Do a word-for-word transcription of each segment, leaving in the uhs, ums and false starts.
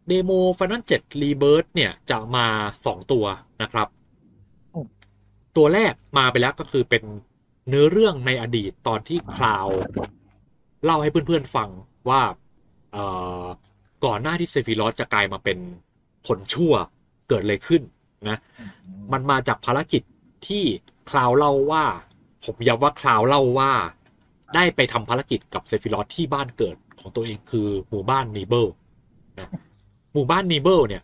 เดโม Final เซเว่น Rebirth เนี่ยจะมาสองตัวนะครับตัวแรกมาไปแล้วก็คือเป็นเนื้อเรื่องในอดีตตอนที่คลาวเล่าให้เพื่อนๆฟังว่าเอ่อก่อนหน้าที่เซฟิรอสจะกลายมาเป็นผลชั่วเกิดอะไรขึ้นนะมันมาจากภารกิจที่คลาวเล่าว่าผมย้ำว่าคลาวเล่าว่าได้ไปทำภารกิจกับเซฟิรอสที่บ้านเกิดของตัวเองคือหมู่บ้านนีเบิลนะหมู่บ้านนีเบิลเนี่ย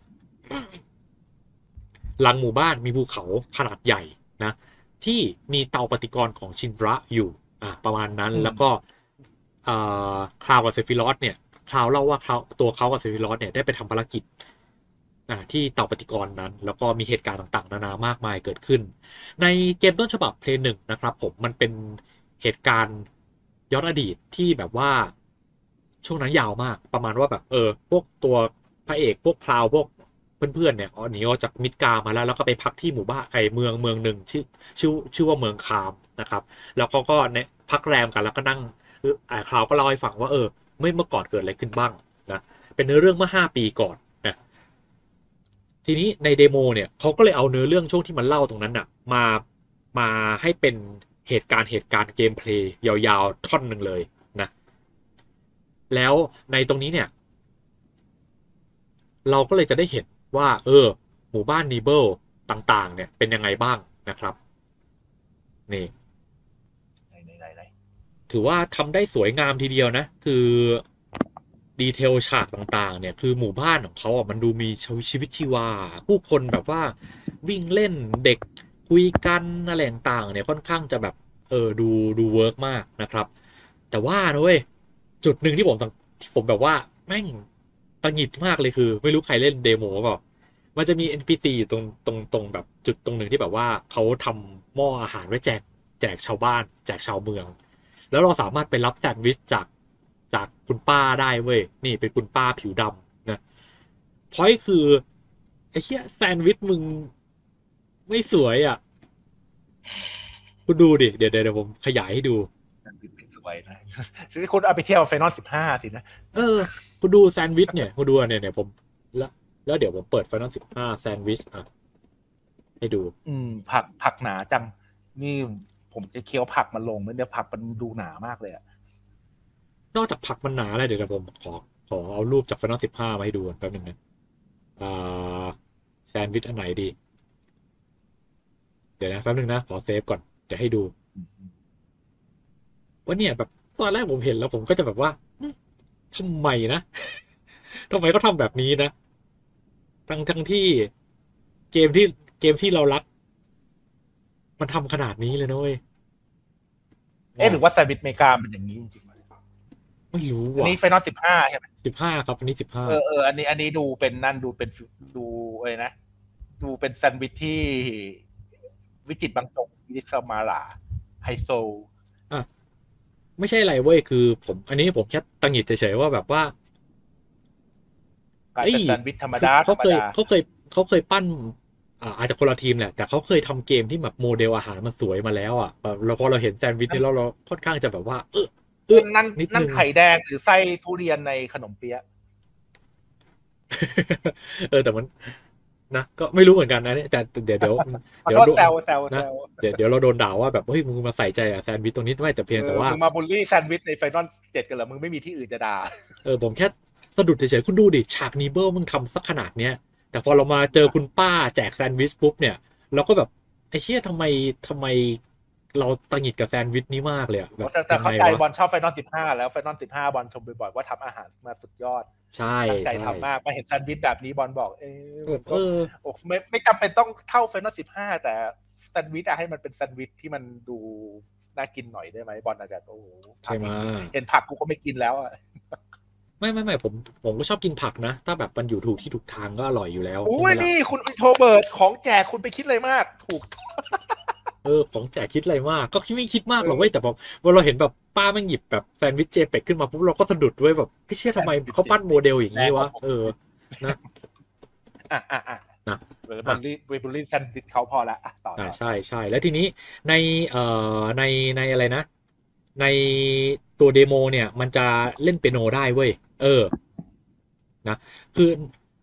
หลังหมู่บ้านมีภูเขาขนาดใหญ่นะที่มีเตาปฏิกรณ์ของชินระอยู่อ่าประมาณนั้นแล้วก็คลาวกับเซฟิรอสเนี่ยคลาวเล่าว่าเขาตัวเขากับเซฟิรอสเนี่ยได้ไปทำภารกิจที่เตาปฏิกรณ์นั้น แล้วก็มีเหตุการณ์ต่างๆนานามากมายเกิดขึ้นในเกมต้นฉบับเพลย์หนึ่งนะครับผมมันเป็นเหตุการณ์ย้อนอดีตที่แบบว่าช่วงนั้นยาวมากประมาณว่าแบบเออพวกตัวพระเอกพวกคลาวพวกเพื่อนๆเนี่ยหนีออกจากมิดกามาแล้วแล้วก็ไปพักที่หมู่บ้านไอเมืองเมืองหนึ่งชื่อชื่อชื่อว่าเมืองคามนะครับแล้วเขาก็เนี่ยพักแรมกันแล้วก็นั่งคลาวก็เล่าให้ฟังว่าเออเมื่อเมื่อก่อนเกิดอะไรขึ้นบ้างนะเป็นเนื้อเรื่องเมื่อห้าปีก่อนนะทีนี้ในเดโมเนี่ยเขาก็เลยเอาเนื้อเรื่องช่วงที่มันเล่าตรงนั้นน่ะมามาให้เป็นเหตุการณ์เหตุการณ์เกมเพลย์ยาวๆท่อนหนึ่งเลยนะแล้วในตรงนี้เนี่ยเราก็เลยจะได้เห็นว่าเออหมู่บ้านนีเบิลต่างๆเนี่ยเป็นยังไงบ้างนะครับนี่ถือว่าทำได้สวยงามทีเดียวนะคือดีเทลฉากต่างๆเนี่ยคือหมู่บ้านของเขาอ่ะมันดูมีชีวิตชีวาผู้คนแบบว่าวิ่งเล่นเด็กคุยกันอะไรต่างๆเนี่ยค่อนข้างจะแบบเออดูดูเวิร์กมากนะครับแต่ว่านะเว้ยจุดหนึ่งที่ผมที่ผมแบบว่าแม่งตังหิดมากเลยคือไม่รู้ใครเล่นเดโมเปล่ามันจะมี เอ็น พี ซี อยู่ตรงตรงตรงแบบจุดตรงหนึ่งที่แบบว่าเขาทำหม้ออาหารไว้แจกแจกชาวบ้านแจกชาวเมืองแล้วเราสามารถไปรับแซนด์วิชจากจากคุณป้าได้เว้ยนี่เป็นคุณป้าผิวดำนะพอยคือไอ้เชี่ยแซนด์วิชมึงไม่สวยอ่ะคุณดูดิเดี๋ยวเดี๋ยวผมขยายให้ดูสวยนะคือคุณเอาไปเที่ยวไฟนอลสิบห้าสินะเออคุณดูแซนด์วิชเนี่ยคุณดูเนี่ยเนี่ยผมแล้วแล้วเดี๋ยวผมเปิดไฟนอลสิบห้าแซนด์วิชอ่ะให้ดูอืมผักผักหนาจังนี่ผมจะเคี้ยวผักมันลงมันเดี๋ยวผักมันดูหนามากเลยอะนอกจากผักมันหนาอะไรเดี๋ยวผมขอขอเอารูปจากไฟนอลสิบห้ามาให้ดูแป๊บนึงนะอ่าแซนด์วิชอันไหนดีเดี๋ยวนะแป๊บนึงนะขอเซฟก่อนเดี๋ยวให้ดูว่าเนี่ยแบบตอนแรกผมเห็นแล้วผมก็จะแบบว่าทำไมนะทำไมเขาทำแบบนี้นะทั้งทั้งที่เกมที่เกมที่เรารักมันทำขนาดนี้เลยนะเว้ยเอ๊ะหรือว่าแซนด์วิชเมกาเป็นอย่างนี้จริงๆไม่รู้อันว่ะนี้ไฟนอลสิบห้าใช่ไหมสิบห้าครับอันนี้สิบห้าเออเอออันนี้อันนี้ดูเป็นนั่นดูเป็นดูอะไรนะดูเป็นแซนด์วิชที่วิจิตรบางตรงวิสมาลาไฮโซอ่ะไม่ใช่อะไรเว้ยคือผมอันนี้ผมแค่ตังหงิดเฉยๆว่าแบบว่ากลายเอ้ยเป็นแซนด์วิชธรรมคือดาธเขาเคยรรมดาเขาเคยเขาเคยปั้นอ่าอาจจะคนละทีมแหละแต่เขาเคยทำเกมที่แบบโมเดลอาหารมันสวยมาแล้วอ่ะแบบเราพอเราเห็นแซนด์วิชเนี่ยเราเราค่อนข้างจะแบบว่าเออเออนั่นนิดนึงนั่นไข่แดงหรือไส้ทุเรียนในขนมเปี๊ยะเออแต่มันนะก็ไม่รู้เหมือนกันนะเนี่ยแต่เดี๋ยวเดี๋ยวขอเดี๋ยวโดนโทษแซวแซวแซนะวเดี๋ยวเดี๋ยวเราโดนด่าว่าแบบเฮ้ยมึงมาใส่ใจอะแซนด์วิชตรงนี้ไม่แต่เพียงเอแต่ว่าอมึงมาบูลลี่แซนด์วิชในไฟนอลเจ็ดกันเหรอมึงไม่มีที่อื่นจะด่าเออผมแค่สะดุดเฉยๆคุณดูดิฉากนีเบิลมึงทำสักขนาดเนี้ยแต่พอเรามาเจอคุณป้าแจกแซนด์วิชปุ๊บเนี่ยเราก็แบบไอ้เชี่ยทำไมทำไมเราตังหงิดกับแซนด์วิชนี้มากเลยอะแบบแต่แต่ยังไงเข้าใจวะบอลชอบไฟนอลสิบห้าแล้วไฟนอลสิบห้าบอลชมบ่อยๆว่าทำอาหารมาสุดยอดใช่ตั้งใจใช่ทำมากมาเห็นแซนด์วิชแบบนี้บอลบอกเออมันก็เออโอ้ไม่ไม่จำเป็นต้องเท่าไฟนอลสิบห้าแต่แซนด์วิชอะให้มันเป็นแซนด์วิชที่มันดูน่ากินหน่อยได้ไหมบอลอาจจะโอ้โหใช่ไหมเห็นผักกูก็ไม่กินแล้วอะไม่ไม่ไม่ผมผมก็ชอบกินผักนะถ้าแบบมันอยู่ถูกที่ถูกทางก็อร่อยอยู่แล้วโอ้ใช่ไหมล่ะยนี่คุณอินโทรเบิร์ตของแจกคุณไปคิดเลยมากถูกเออของแจกคิดอะไรมากก็คิดไม่คิดมากหรอกเว้ยแต่เออแบบพอเราเห็นแบบป้าแม่งหยิบแบบแซนด์วิชเจเป็กขึ้นมาปุ๊บเราก็สะดุดด้วยแบบพี่เชื่อทำไมเขาปั้นโมเดลอย่างนี้วะเออนะอ่ะอ่ะอ่ะนะเบออ่ะลลี่เบอลลี่แซนด์วิชเขาพอละอ่ะต่ออ่าต่อใช่ใช่แล้วทีนี้ในเอ่อในในอะไรนะในตัวเดโมเนี่ยมันจะเล่นเปียโนได้เว้ยเออนะคือ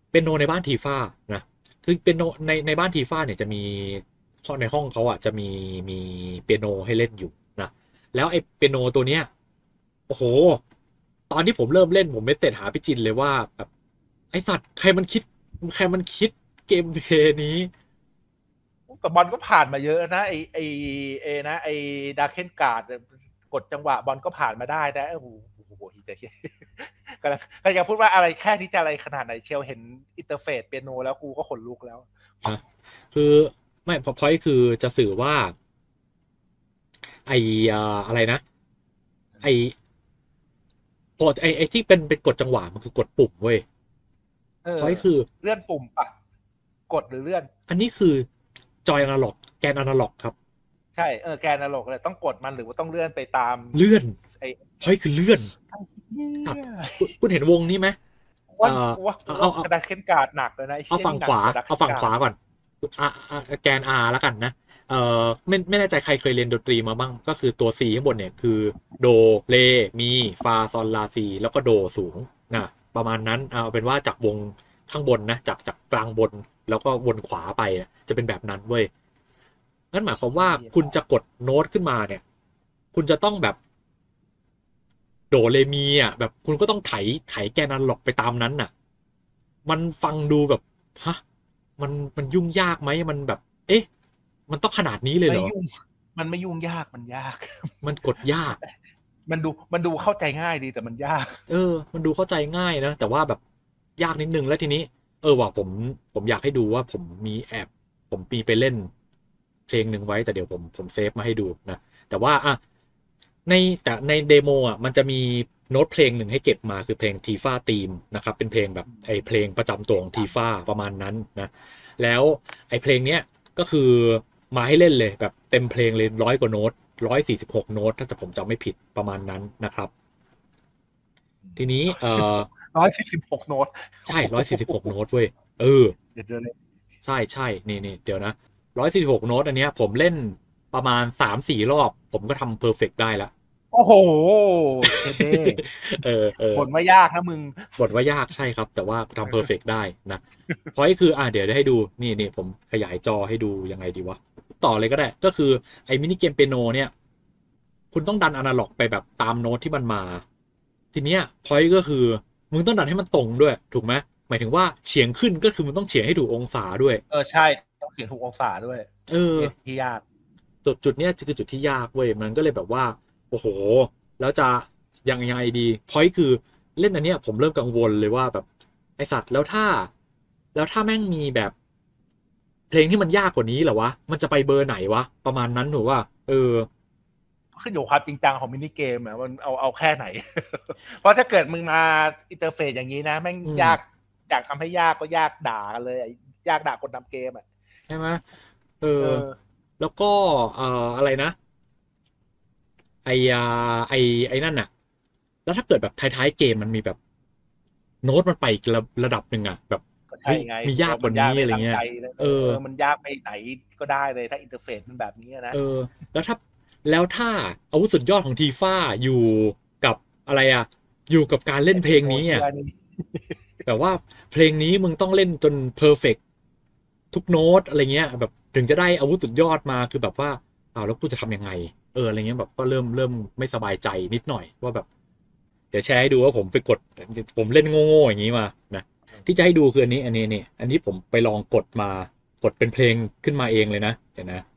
เปียโนในบ้านทีฟ้านะคือเปียโนในในบ้านทีฟ้าเนี่ยจะมีในห้องเขาอ่ะจะมีมีเปียโนให้เล่นอยู่นะแล้วไอ้เปียโนตัวเนี้ยโอ้โหตอนที่ผมเริ่มเล่นผมไม่เสร็จหาพี่จินเลยว่าแบบไอสัตว์ใครมันคิดใครมันคิดเกมเพลย์นี้แต่บอลก็ผ่านมาเยอะนะไอไอเอนะไอดาร์เคนการ์ดกดจังหวะบอลก็ผ่านมาได้นะโอ้โหโอ้โหฮิตเกำลังก็จะพูดว่าอะไรแค่ที่จะอะไรขนาดไหนเชียวเห็นอินเทอร์เฟซเปียโนแล้วกูก็ขนลุกแล้วนะคือไม่พอพอยคือจะสื่อว่าไออะไรนะไอพอไอไอที่เป็นเป็นกดจังหวะมันคือกดปุ่มเว้ยพอยคือเลื่อนปุ่มปะกดหรือเลื่อนอันนี้คือจอยอนาล็อกแกนอนาล็อกครับใช่เออแกนอนาล็อกเลยต้องกดมันหรือว่าต้องเลื่อนไปตามเลื่อนไอพอยคือเลื่อนคุณเห็นวงนี้ไหมว่าว่าเอากระดาษเข็นการ์ดหนักเลยนะเอาฝั่งขวาเอาฝั่งขวาก่อนอ่าแกน R แล้วกันนะเอ่อไม่ไม่แน่ใจใครเคยเรียนดนตรีมาบ้างก็คือตัว C ข้างบนเนี่ยคือโดเรมีฟาซอลลาซีแล้วก็โดสูงนะประมาณนั้นเอาเป็นว่าจากวงข้างบนนะจากจากกลางบนแล้วก็วนขวาไปจะเป็นแบบนั้นเว้ยนั่นหมายความว่าคุณจะกดโน้ตขึ้นมาเนี่ยคุณจะต้องแบบโดเรมีอ่ะแบบคุณก็ต้องไถไถแกนอนาล็อกไปตามนั้นน่ะมันฟังดูแบบฮะมันมันยุ่งยากไหมมันแบบเอ๊ะมันต้องขนาดนี้เลยเหรอมันไม่ยุ่งยากมันยากมันกดยากมันดูมันดูเข้าใจง่ายดีแต่มันยากเออมันดูเข้าใจง่ายนะแต่ว่าแบบยากนิดนึงแล้วทีนี้เออว่ะผมผมอยากให้ดูว่าผมมีแอบผมมีไปเล่นเพลงหนึ่งไว้แต่เดี๋ยวผมผมเซฟมาให้ดูนะแต่ว่าอ่ะในแต่ในเดโมอ่ะมันจะมีโน้ตเพลงหนึ่งให้เก็บมาคือเพลงทีฟ้าธีมนะครับเป็นเพลงแบบไอเพลงประจำตัวของทีฟ้าประมาณนั้นนะแล้วไอเพลงเนี้ยก็คือมาให้เล่นเลยแบบเต็มเพลงเลยร้อยกว่าโน้ตร้อยสี่สิบหกโน้ตถ้าผมจำไม่ผิดประมาณนั้นนะครับทีนี้เอ่อร้อยสี่สิบหกโน้ตใช่ร้อยสี่สิบหกโน้ตเว้ยเออใช่ใช่นี่นี่เดี๋ยวนะร้อยสี่สิบหกโน้ตอันเนี้ยผมเล่นประมาณสามสี่รอบผมก็ทำเพอร์เฟกต์ได้แล้วโอ้โหเด้เออเออบ่นว่ายากนะมึงบ่นว่ายากใช่ครับแต่ว่าทำเพอร์เฟกต์ได้นะเพราะคืออ่ะเดี๋ยวให้ดูนี่นี่ผมขยายจอให้ดูยังไงดีวะต่อเลยก็ได้ก็คือไอ้มินิเกมเปียโนเนี่ยคุณต้องดันอนาล็อกไปแบบตามโน้ตที่มันมาทีเนี้ยพอยต์ก็คือมึงต้องดันให้มันตรงด้วยถูกไหมหมายถึงว่าเฉียงขึ้นก็คือมึงต้องเฉียงให้ถูกองศาด้วยเออใช่ต้องเฉียงถูกองศาด้วยเออที่ยากจุดจุดเนี้ยคือจุดที่ยากเว้ยมันก็เลยแบบว่าโอ้โหแล้วจะยังไงดีพอยต์คือเล่นอันเนี้ยผมเริ่มกังวลเลยว่าแบบไอสัตว์แล้วถ้าแล้วถ้าแม่งมีแบบเพลงที่มันยากกว่านี้เหรอวะมันจะไปเบอร์ไหนวะประมาณนั้นถูกว่าเออขึ้นอยู่ความจริงจังของมินิเกมอ่ะมันเอาเอาแค่ไหนเพราะถ้าเกิดมึงมาอินเทอร์เฟซอย่างนี้นะแม่งยากอยากทำให้ยากก็ยากด่ากันเลยยากด่าคนทำเกมอ่ะใช่ไหมเออแล้วก็เอ่ออะไรนะไอไอไอนั่นน่ะแล้วถ้าเกิดแบบท้ายๆเกมมันมีแบบโน้ตมันไปอีกระดับหนึ่งอ่ะแบบมียากกว่านี้อะไรเงี้ยเออมันยากไปไหนก็ได้เลยถ้าอินเทอร์เฟซมันแบบนี้นะเออแล้วถ้าแล้วถ้าอาวุธสุดยอดของทีฟ้าอยู่กับอะไรอ่ะอยู่กับการเล่นเพลงนี้อ่ะแบบว่าเพลงนี้มึงต้องเล่นจนเพอร์เฟกต์ทุกโน้ตอะไรเงี้ยแบบถึงจะได้อาวุธสุดยอดมาคือแบบว่าอ้าวแล้วกูจะทำยังไงเอออะไรเงี้ยแบบก็เริ่มเริ่มไม่สบายใจนิดหน่อยว่าแบบเดี๋ยวแชร์ให้ดูว่าผมไปกดผมเล่นโง่ๆอย่างนี้มานะที่จะให้ดูคืออันนี้อันนี้นี่อันนี้ผมไปลองกดมากดเป็นเพลงขึ้นมาเองเลยนะเดี๋ยวนะ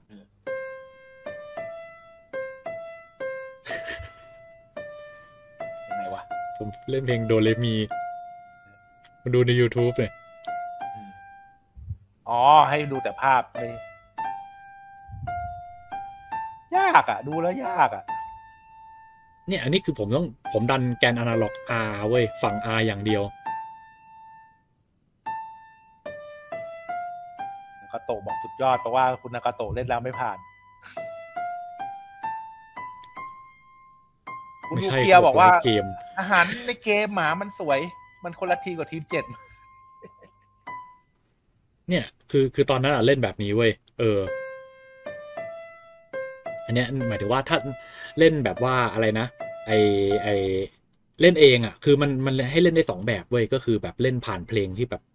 ยังไงวะผมเล่นเพลงโดเรมีมาดูใน YouTube เลยอ๋อให้ดูแต่ภาพเลยยากอ่ะดูแล้วยากอ่ะเนี่ยอันนี้คือผมต้องผมดันแกนอนาล็อก R เว้ยฝั่ง R อย่างเดียวนากาโตะบอกสุดยอดเพราะว่าคุณนากาโตะเล่นแล้วไม่ผ่านคุณลูเคียบอกว่าอาหารในเกมหมามันสวยมันคนละทีกับทีมเจ็ดเนี่ยคือคือตอนนั้นอ่ะเล่นแบบนี้เว้ยเอออันเนี้ยหมายถึงว่าถ้าเล่นแบบว่าอะไรนะไอไอเล่นเองอ่ะคือมันมันให้เล่นได้สองแบบเว้ยก็คือแบบเล่นผ่านเพลงที่แบบ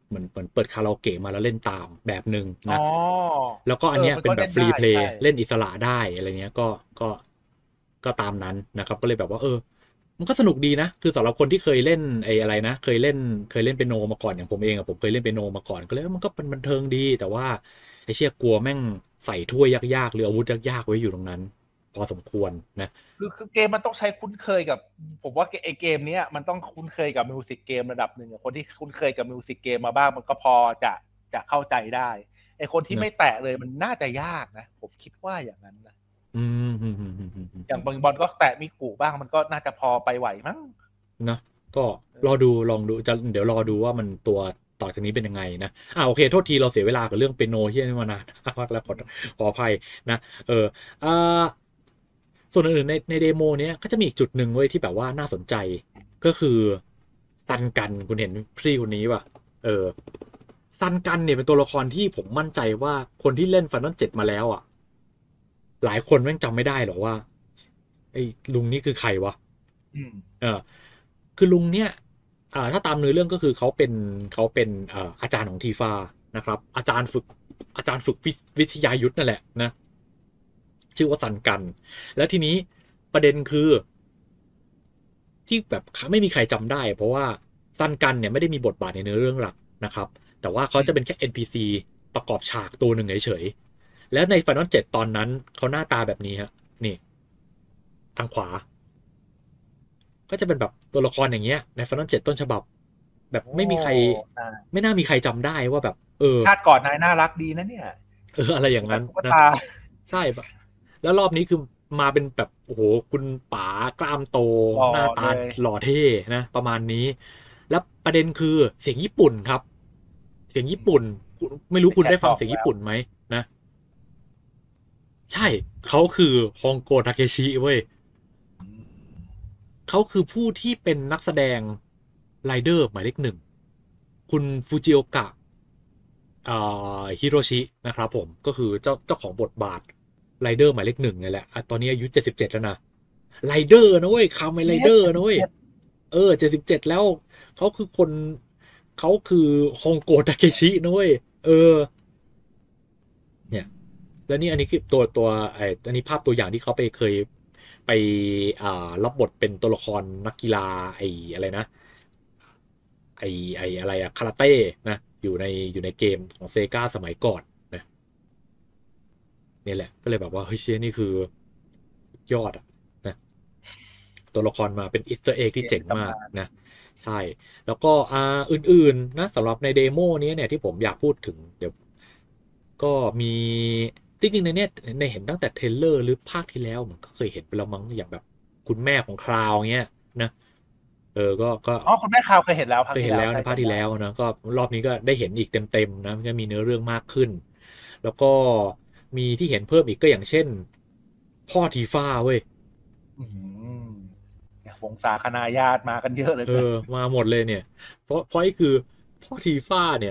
เหมือนเหมือนเปิดคาราโอเกะมาแล้วเล่นตามแบบหนึ่งอ๋อนะแล้วก็อัเออนเนี้ยเป็นมันก็เล่นได้แบบฟรีเพลใช่ย์เล่นอิสระได้อะไรเงี้ยก็ก็ก็ตามนั้นนะครับก็เลยแบบว่าเออมันก็สนุกดีนะคือสำหรับคนที่เคยเล่นไอ้อะไรนะเคยเล่นเคยเล่นเปียโนมาก่อนอย่างผมเองอะผมเคยเล่นเปียโนมาก่อนก็เลยมันก็เป็นบันเทิงดีแต่ว่าไอ้เชี่ยกลัวแม่งใส่ถ้วยยากๆหรืออาวุธยากๆไว้อยู่ตรงนั้นพอสมควรนะคือคือเกมมันต้องใช้คุ้นเคยกับผมว่าไอเกมเนี้ยมันต้องคุ้นเคยกับมิวสิกเกมระดับหนึ่งคนที่คุ้นเคยกับมิวสิกเกมมาบ้างมันก็พอจะจะเข้าใจได้ไอคนที่นะไม่แตะเลยมันน่าจะยากนะผมคิดว่าอย่างนั้นนะอืมอืมอืมอืมอืมอือย่างมบางบอลก็แตะมิกูบ้างมันก็น่าจะพอไปไหวมั้งนะก็รอดูลองดูจะเดี๋ยวรอดูว่ามันตัวต่อจากนี้เป็นยังไงนะอ่าโอเคโทษทีเราเสียเวลากับเรื่องเปียโนที่นี่มานานมากแล้วขอขออภัยนะเอออ่าส่วนอื่นๆในในเดโมเนี้ยก็จะมีอีกจุดหนึ่งเว้ยที่แบบว่าน่าสนใจก็คือซันกันคุณเห็นพี่คนนี้ป่ะเออซันกันเนี่ยเป็นตัวละครที่ผมมั่นใจว่าคนที่เล่นฟันนอลเจ็ดมาแล้วอ่ะหลายคนแม่งจำไม่ได้หรอกว่าไอ้ลุงนี่คือใครวะอืมเออคือลุงเนี่ยอ่าถ้าตามเนื้อเรื่องก็คือเขาเป็นเขาเป็นอ่าอาจารย์ของทีฟานะครับอาจารย์ฝึกอาจารย์ฝึกวิวิทยายุทธนั่นแหละนะชื่อว่าซันกันแล้วทีนี้ประเด็นคือที่แบบไม่มีใครจำได้เพราะว่าซันกันเนี่ยไม่ได้มีบทบาทในเนื้อเรื่องหลักนะครับแต่ว่าเขาอืมจะเป็นแค่ เอ็น พี ซี ประกอบฉากตัวหนึ่งเฉยๆแล้วใน Final เจ็ดตอนนั้นเขาหน้าตาแบบนี้ฮะนี่ทางขวา ก็จะเป็นแบบตัวละครอย่างเงี้ยในฟันนอลเจ็ดต้นฉบับแบบโอ้ไม่มีใครอ่าไม่น่ามีใครจำได้ว่าแบบเออชาติก่อนนายน่ารักดีนะเนี่ยเอออะไรอย่างนั้นแบบตุ๊กนะตาใช่แบบแล้วรอบนี้คือมาเป็นแบบโอ้โหคุณป๋ากล้ามโตหล่อหน้าตาเลยหล่อเท่นะประมาณนี้แล้วประเด็นคือเสียงญี่ปุ่นครับเสียงญี่ปุ่นคุณไม่รู้ในแชทคุณได้ฟังเสียงบอกแล้วญี่ปุ่นไหมนะใช่เขาคือฮองโกทาเคชิเว้ยอืมเขาคือผู้ที่เป็นนักแสดงไรเดอร์หมายเลขหนึ่งคุณฟูจิโอกะอ่าฮิโรชินะครับผมก็คือเจ้าเจ้าของบทบาทไรเดอร์หมายเลขหนึ่งนี่แหละอ่ะตอนนี้อายุเจ็ดสิบเจ็ดแล้วนะไรเดอร์นะเว้ยคาเมนไรเจ็ดเดอร์เจ็ดนะเว้ยเจ็ดเออเจ็ดสิบเจ็ดแล้วเขาคือคนเขาคือฮองโกทาเคชินะเว้ยเออเนี่ย แล้วนี่อันนี้คือตัวตัวไอ้อันนี้ภาพตัวอย่างที่เขาไปเคยไปอ่ารับบทเป็นตัวละครนักกีฬาไอ้อะไรนะไอ้ไอ้อะไรอะคาราเต้นะอยู่ในอยู่ในเกมของเซกาสมัยก่อนนะนี่แหละก็เลยแบบว่าเฮ้ยเชี่ยนี่คือยอดอะนะตัวละครมาเป็นอีสเตอร์เอ็กที่เกมเจ๋งมากในตำนานนะใช่แล้วก็อ่าอื่นๆนะสำหรับในเดโมนี้เนี่ยที่ผมอยากพูดถึงเดี๋ยว ก็มีจริงๆในเนี้ยในเห็นตั้งแต่เทรลเลอร์หรือภาคที่แล้วเหมือนก็เคยเห็นไปแล้วมั้งอย่างแบบคุณแม่ของคราวเงี้ยนะเออก็ก็อ๋อคุณแม่ข่าวเคยเห็นแล้วภาเคยเห็นคที่แล้วแล้วในภาคที่ใช่จำได้แล้วนะก็รอบนี้ก็ได้เห็นอีกเต็มๆนะก็มีเนื้อเรื่องมากขึ้นแล้วก็มีที่เห็นเพิ่มอีกก็อย่างเช่นพ่อทีฟ้าเว้ยอืมวงศาคณาญาติมากันเยอะเหลยเอเกินอมาหมดเลยเนี่ยเพราะเพราะไอ้คือพ่อทีฟ้าเนี่ย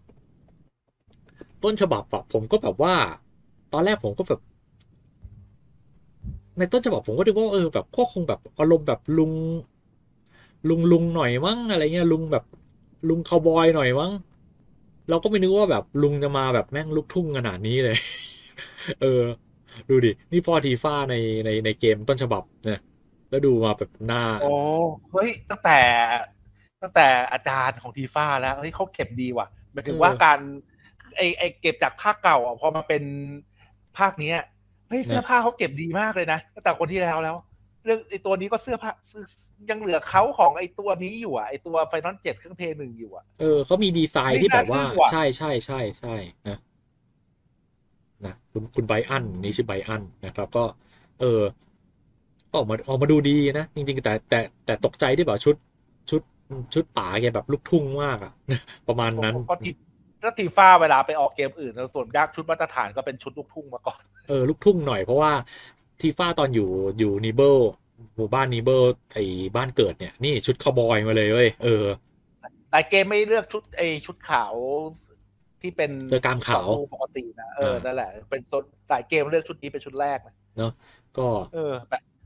ต้นฉบับอะผมก็แบบว่าตอนแรกผมก็แบบ ในต้นฉบับผมก็ดูว่าเออแบบก็คงแบบอารมณ์แบบลุงลุงลุงหน่อยมั้งอะไรเงี้ยลุงแบบลุงคาวบอยหน่อยมั้งเราก็ไม่นึกว่าแบบลุงจะมาแบบแม่งลูกทุ่งขนาดนี้เลยเออดูดินี่พ่อทีฟ้าในในในเกมต้นฉบับเนี่ยแล้วดูมาแบบหน้าโอ้เฮ้ยตั้งแต่ตั้งแต่อาจารย์ของทีฟ้าแล้วเฮ้ยเขาเก็บดีว่ะหมายเอถึงว่าอการไอไอเก็บจากภาคเก่าอ่ะพอมาเป็นภาคเนี้ยเฮ้ยเสื้อนะผ้าเขาเก็บดีมากเลยนะตั้งแต่คนที่แล้วแล้ว เรื่องไอตัวนี้ก็เสื้อผ้ายังเหลือเขาของไอตัวนี้อยู่อ่ะไอตัวไฟนอลเจ็ดเครื่องเพย์หนึ่งอยู่อ่ะเออเขามีดีไซเฮ้ยน่าน์ที่แบบว่าทึ่งว่ะใช่ใช่ใช่ใช่นะนะคุณคุณไบอันนี่ชื่อไบอันนะครับก็เออ ออกมาออกมาดูดีนะจริงๆแต่แต่แต่ตกใจที่แบบชุดชุดชุดป๋าแกแบบลูกทุ่งมากอะประมาณนั้นก็ทีก็ทีฟ้าเวลาไปออกเกมอื่นส่วนยากชุดมาตรฐานก็เป็นชุดลูกทุ่งมาก่อนเออลูกทุ่งหน่อยเพราะว่าทีฟ้าตอนอยู่อยู่นีเบิลหมู่บ้านนีเบิลไอ้บ้านเกิดเนี่ยนี่ชุดคาวบอยมาเลยเว้ยเออแต่เกมไม่เลือกชุดไอชุดขาวที่เป็นเสื้อกล้ามชุดต่อขาวสู้ปกตินะเอออ่านั่นแหละเป็นหลายเกมเลือกชุดนี้เป็นชุดแรกนะเนาะก็เออ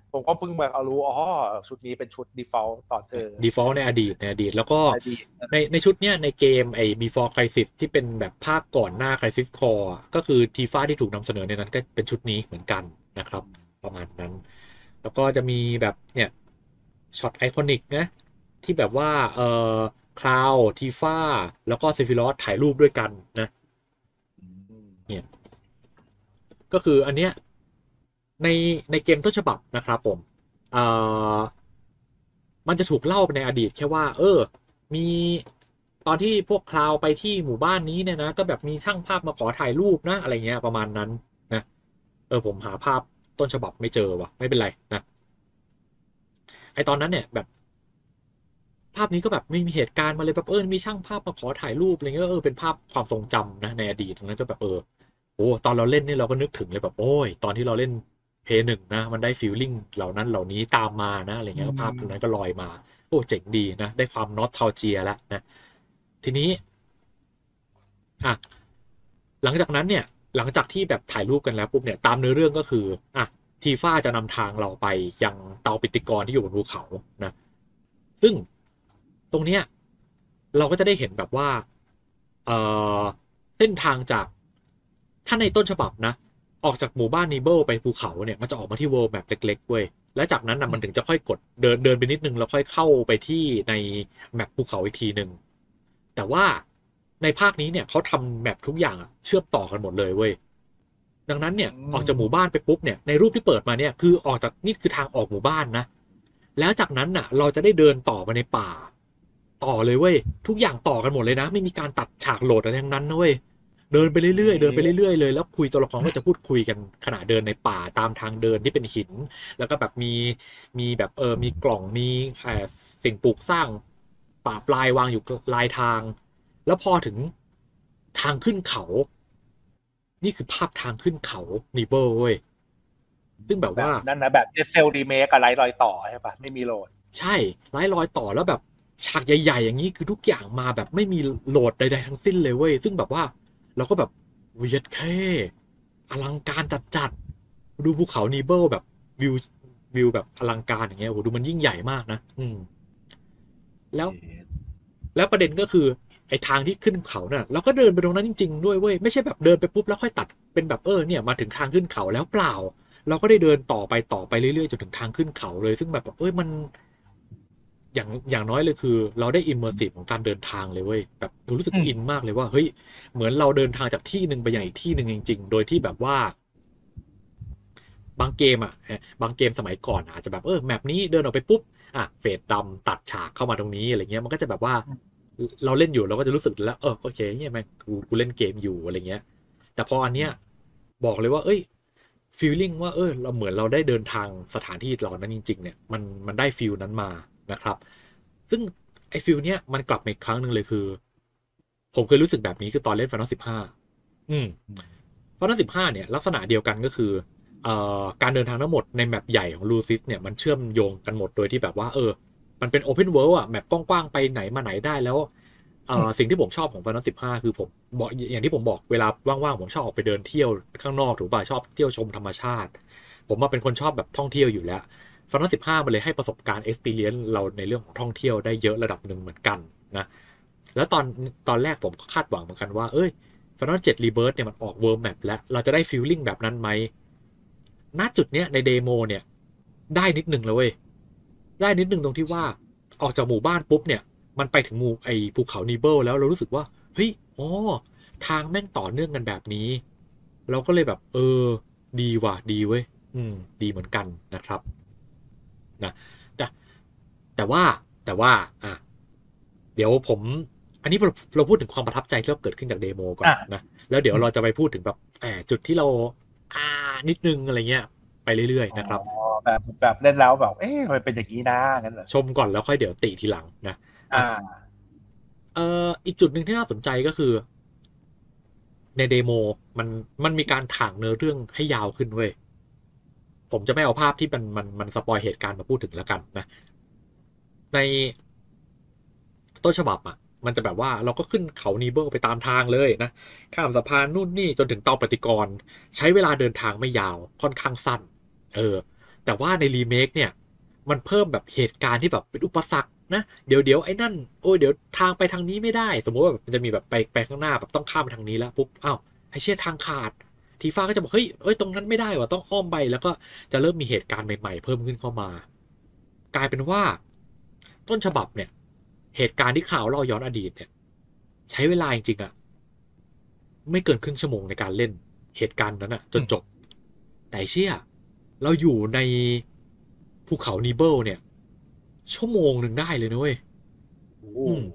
ผมก็เพิ่งมาเอารู้อ๋อชุดนี้เป็นชุด default ตอนเออ default ในอดีตในอดีตแล้วก็อดีตในในชุดเนี้ยในเกมไอ้ Before Crisis ที่เป็นแบบภาคก่อนหน้า Crisis Core อะก็คือทีฟ้าที่ถูกนำเสนอในนั้นก็เป็นชุดนี้เหมือนกันนะครับประมาณนั้น แล้วก็จะมีแบบเนี่ยช็อตไอคอนิกนะที่แบบว่าเอ่อคลาวทีฟ้าแล้วก็เซฟิรอสถ่ายรูปด้วยกันนะเนี่ยก็คืออันเนี้ยในในเกมต้นฉบับนะครับผมเอ่อมันจะถูกเล่าไปในอดีตแค่ว่าเออมีตอนที่พวกคลาวไปที่หมู่บ้านนี้เนี่ยนะก็แบบมีช่างภาพมาขอถ่ายรูปนะอะไรเงี้ยประมาณนั้นนะเออผมหาภาพต้นฉบับไม่เจอว่ะไม่เป็นไรนะไอตอนนั้นเนี่ยแบบภาพนี้ก็แบบไม่มีเหตุการณ์มาเลยแบบเออมีช่างภาพมาขอถ่ายรูปอะไรเงี้ยเออเป็นภาพความทรงจำนะในอดีตตรงนั้นก็แบบเออโอ้ตอนเราเล่นเนี่ยเราก็นึกถึงเลยแบบโอ้ยตอนที่เราเล่นเพย์หนึ่งนะมันได้ฟีลลิ่งเหล่านั้นเหล่านี้ตามมานะอะไรเงี้ยภาพตรงนั้นก็ลอยมาโอ้เจ๋งดีนะได้ความนอสทาเจียแล้วนะทีนี้อ่ะหลังจากนั้นเนี่ยหลังจากที่แบบถ่ายรูปกันแล้วปุ๊บเนี่ยตามเนื้อเรื่องก็คืออ่ะทีฟ้าจะนำทางเราไปยังเตาปิติกรที่อยู่บนภูเขานะซึ่งตรงเนี้ยเราก็จะได้เห็นแบบว่าเอ่อเส้นทางจากถ้าในต้นฉบับนะออกจากหมู่บ้านนีเบิลไปภูเขาเนี่ยมันจะออกมาที่เวิลด์แมปเล็กๆเว้ยและจากนั้นนะมันถึงจะค่อยกดเดินเดินไปนิดนึงแล้วค่อยเข้าไปที่ในแมปภูเขาอีกทีหนึ่งแต่ว่าในภาคนี้เนี่ยเขาทำแมปทุกอย่างเชื่อมต่อกันหมดเลยเว้ยดังนั้นเนี่ยออกจากหมู่บ้านไปปุ๊บเนี่ยในรูปที่เปิดมาเนี่ยคือออกจากนี่คือทางออกหมู่บ้านนะแล้วจากนั้นน่ะเราจะได้เดินต่อไปในป่าต่อเลยเว้ยทุกอย่างต่อกันหมดเลยนะไม่มีการตัดฉากโหลดอะไรทั้งนั้นนะเว้ยเดินไปเรื่อยๆเดินไปเรื่อยๆเลยแล้วคุยตัวละครก็จะพูดคุยกันขณะเดินในป่าตามทางเดินที่เป็นหินแล้วก็แบบมีมีแบบเออมีกล่องมีเอ่อสิ่งปลูกสร้างป่าปลายวางอยู่ปลายทางแล้วพอถึงทางขึ้นเขานี่คือภาพทางขึ้นเขานีเบิลเว้ยซึ่งแบบว่านั่นนะแบบเซลรีเมคอะไรรอยต่อใช่ปะไม่มีโหลดใช่ไร้รอยต่อแล้วแบบฉากใหญ่ๆอย่างนี้คือทุกอย่างมาแบบไม่มีโหลดใดๆทั้งสิ้นเลยเว้ยซึ่งแบบว่าเราก็แบบเวียดแค่อลังการจัดๆดูภูเขานีเบิลแบบวิววิวแบบอลังการอย่างเงี้ยโหดูมันยิ่งใหญ่มากนะอืมแล้วแล้วประเด็นก็คือไอ้ทางที่ขึ้นเขาน่ะเราก็เดินไปตรงนั้นจริงๆด้วยเว้ยไม่ใช่แบบเดินไปปุ๊บแล้วค่อยตัดเป็นแบบเออเนี่ยมาถึงทางขึ้นเขาแล้วเปล่าเราก็ได้เดินต่อไปต่อไปเรื่อยๆจนถึงทางขึ้นเขาเลยซึ่งแบบเอ้ยมันอย่างอย่างน้อยเลยคือเราได้อิมเมอร์ซีฟของการเดินทางเลยเว้ยแบบรู้สึกอินมากเลยว่าเฮ้ยเหมือนเราเดินทางจากที่หนึ่งไปอย่างอีกที่หนึ่งจริงๆโดยที่แบบว่าบางเกมอ่ะบางเกมสมัยก่อนอาจจะแบบเออแมปนี้เดินออกไปปุ๊บอ่ะเฟดดำตัดฉากเข้ามาตรงนี้อะไรเงี้ยมันก็จะแบบว่าเราเล่นอยู่เราก็จะรู้สึกแล้วเออโอเคเนี่ยแม่งกูกูเล่นเกมอยู่อะไรเงี้ยแต่พออันเนี้ยบอกเลยว่าเอ้ยฟีลลิ่งว่าเออเราเหมือนเราได้เดินทางสถานที่เหล่านั้นจริงๆเนี่ยมันมันได้ฟีลนั้นมานะครับซึ่งไอ้ฟีลเนี้ยมันกลับมาอีกครั้งหนึ่งเลยคือผมเคยรู้สึกแบบนี้คือตอนเล่น Final สิบห้าอืม Final สิบห้าเนี่ยลักษณะเดียวกันก็คือเอ่อการเดินทางทั้งหมดในแมปใหญ่ของลูซิสเนี่ยมันเชื่อมโยงกันหมดโดยที่แบบว่าเออมันเป็นโอเพนเวิลด์อ่ะแมปกว้างๆไปไหนมาไหนได้แล้วเอ่อสิ่งที่ผมชอบของ Final สิบห้าคือผมบอกอย่างที่ผมบอกเวลาว่างๆผมชอบออกไปเดินเที่ยวข้างนอกถูกป่ะชอบเที่ยวชมธรรมชาติผมมาเป็นคนชอบแบบท่องเที่ยวอยู่แล้ว Final สิบห้ามันเลยให้ประสบการณ์ experience เราในเรื่องของท่องเที่ยวได้เยอะระดับหนึ่งเหมือนกันนะแล้วตอนตอนแรกผมก็คาดหวังเหมือนกันว่าเอ้ย Final เจ็ด Rebirth เนี่ยมันออก World Map แล้วเราจะได้ feeling แบบนั้นไหมณจุดเนี้ยในเดโมเนี่ยได้นิดนึงแล้วเว้ยได้นิดนึงตรงที่ว่าออกจากหมู่บ้านปุ๊บเนี่ยมันไปถึงหมู่ไอภูเขานีเบิลแล้วเรารู้สึกว่าเฮ้ยอ๋อทางแม่งต่อเนื่องกันแบบนี้เราก็เลยแบบเออดีว่ะดีเว้ยอืมดีเหมือนกันนะครับนะแต่แต่ว่าแต่ว่าอ่ะเดี๋ยวผมอันนี้เราเราพูดถึงความประทับใจที่เราเกิดขึ้นจากเดโมก่อนนะแล้วเดี๋ยวเราจะไปพูดถึงแบบแอบจุดที่เราอ่านิดนึงอะไรเงี้ยไปเรื่อยๆนะครับแบบแบบเล่นแล้วแบบเอ๊ะมันเป็นอย่างนี้นะงั้นเหรอชมก่อนแล้วค่อยเดี๋ยวติทีหลังนะอ่าเอ่ออีกจุดหนึ่งที่น่าสนใจก็คือในเดโมมันมันมีการถ่างเนื้อเรื่องให้ยาวขึ้นเว้ยผมจะไม่เอาภาพที่มันมันมันสปอยเหตุการณ์มาพูดถึงแล้วกันนะในต้นฉบับอ่ะมันจะแบบว่าเราก็ขึ้นเขานีเบิลไปตามทางเลยนะข้ามสะพานนู่นนี่จนถึงเตาปฏิกรณ์ใช้เวลาเดินทางไม่ยาวค่อนข้างสั้นเออแต่แต่ว่าในรีเมคเนี่ยมันเพิ่มแบบเหตุการณ์ที่แบบเป็นอุปสรรคนะเดี๋ยวเดี๋ยวไอ้นั่นโอ้ยเดี๋ยวทางไปทางนี้ไม่ได้สมมติว่าแบบมันจะมีแบบไปไปข้างหน้าแบบต้องข้ามไปทางนี้แล้วปุ๊บอ้าวไอ้เชี่ยทางขาดทีฟ้าก็จะบอกเฮ้ยเอ้ยตรงนั้นไม่ได้ว่ะต้องอ้อมไปแล้วก็จะเริ่มมีเหตุการณ์ใหม่ๆเพิ่มขึ้นเข้ามากลายเป็นว่าต้นฉบับเนี่ยเหตุการณ์ที่ข่าวเล่าย้อนอดีตเนี่ยใช้เวลาจริงๆอะไม่เกินครึ่งชั่วโมงในการเล่นเหตุการณ์นั้นอะจนจบแต่เชี่ยเราอยู่ในภูเขานีเบิลเนี่ยชั่วโมงหนึ่งได้เลยนะเว้ยอืม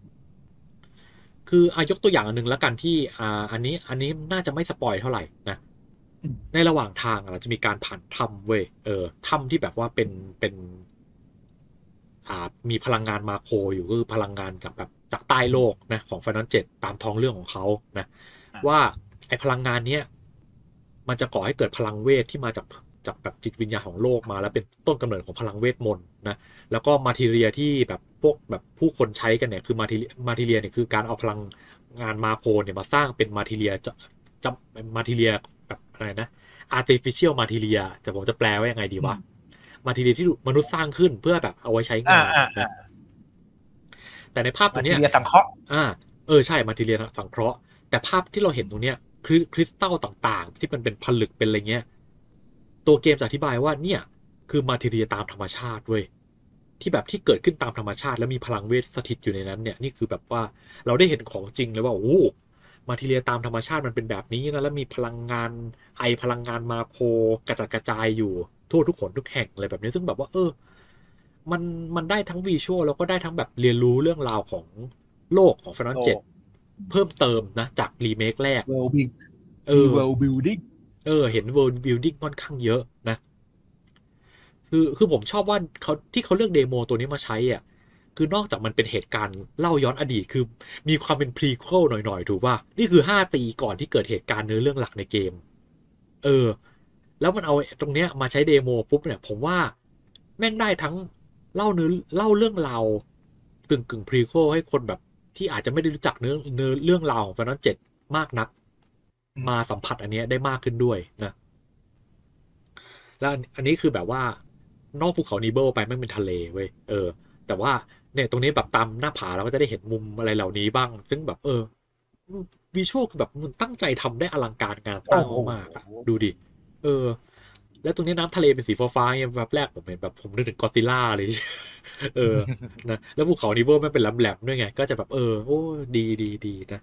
คืออายกตัวอย่างอันหนึ่งแล้วกันที่อ่าอันนี้อันนี้น่าจะไม่สปอยเท่าไหร่นะในระหว่างทางเราจะมีการผ่านถ้ำเว้ยเออถ้ำที่แบบว่าเป็นเป็นอ่ามีพลังงานมาโครอยู่คือพลังงานกับแบบจากใต้โลกนะของไฟนอลเจ็ดตามท้องเรื่องของเขานะว่าไอพลังงานเนี้ยมันจะก่อให้เกิดพลังเวทที่มาจากจากแบบจิตวิญญาณของโลกมาแล้วเป็นต้นกำเนิดของพลังเวทมนต์นะแล้วก็มาทีเรียที่แบบพวกแบบผู้คนใช้กันเนี่ยคือมาทีมาทีเรียเนี่ยคือการเอาพลังงานมาโครเนี่ยมาสร้างเป็นมาทีเรียจะจะมาทีเรียแบบอะไรนะ artificial material จะผมจะแปลว่ายังไงดีวะมาทีเรียที่มนุษย์สร้างขึ้นเพื่อแบบเอาไว้ใช้งานนะแต่ในภาพตรงนี้มาทีเรียสังเคราะห์อ่าเออใช่มาทีเรียสังเคราะห์แต่ภาพที่เราเห็นตรงเนี้ยคือคริสตัลต่างๆที่มันเป็นผลึกเป็นอะไรเงี้ยตัวเกมจะอธิบายว่าเนี่ยคือมาทีเรียตามธรรมชาติเว้ยที่แบบที่เกิดขึ้นตามธรรมชาติแล้วมีพลังเวทสถิตอยู่ในนั้นเนี่ยนี่คือแบบว่าเราได้เห็นของจริงเลยว่าโอ้มาทีเรียตามธรรมชาติมันเป็นแบบนี้นะแล้วมีพลังงานไอพลังงานมาโครกระจัดกระจายอยู่ทั่วทุกคนทุกแห่งอะไรแบบนี้ซึ่งแบบว่าเออมันมันได้ทั้งวิชวลแล้วก็ได้ทั้งแบบเรียนรู้เรื่องราวของโลกของ Final เจ็ดเพิ่มเติมนะจากรีเมคแรก world building เออ world building เออเห็น world building ค่อนข้างเยอะนะคือคือผมชอบว่าเขาที่เขาเลือกเดโมตัวนี้มาใช้อ่ะคือนอกจากมันเป็นเหตุการณ์เล่าย้อนอดีตคือมีความเป็นพรีควลหน่อยๆถูกป่ะนี่คือห้าปีก่อนที่เกิดเหตุการณ์เนื้อเรื่องหลักในเกมเออแล้วมันเอาตรงเนี้ยมาใช้เดโมปุ๊บเนี่ยผมว่าแม่งได้ทั้งเล่าเนื้อเล่าเรื่องราวกึ่งกึ่งพรีควลให้คนแบบที่อาจจะไม่ได้รู้จักเนื้อเนื้อเรื่องราวของ Final เจ็ดมากนักมาสัมผัสอันเนี้ยได้มากขึ้นด้วยนะแล้วอันนี้คือแบบว่านอกภูเขานีเบิลไปไม่เป็นทะเลเว้ยเออแต่ว่าเนี่ยตรงนี้แบบตามหน้าผาเราก็จะได้เห็นมุมอะไรเหล่านี้บ้างซึ่งแบบเออวิชวลคือแบบมันตั้งใจทำได้อลังการงานสร้างมากอะดูดิเออแล้วตรงนี้น้ำทะเลเป็นสีฟ้าๆเนี่ยแบบแรกผมเห็นแบบผมนึกถึงกอซิล่าเลยเออนะแล้วภูเขานีเบิลไม่เป็นแหลมๆด้วยไงก็จะแบบเออโอ้ดีดีดีนะ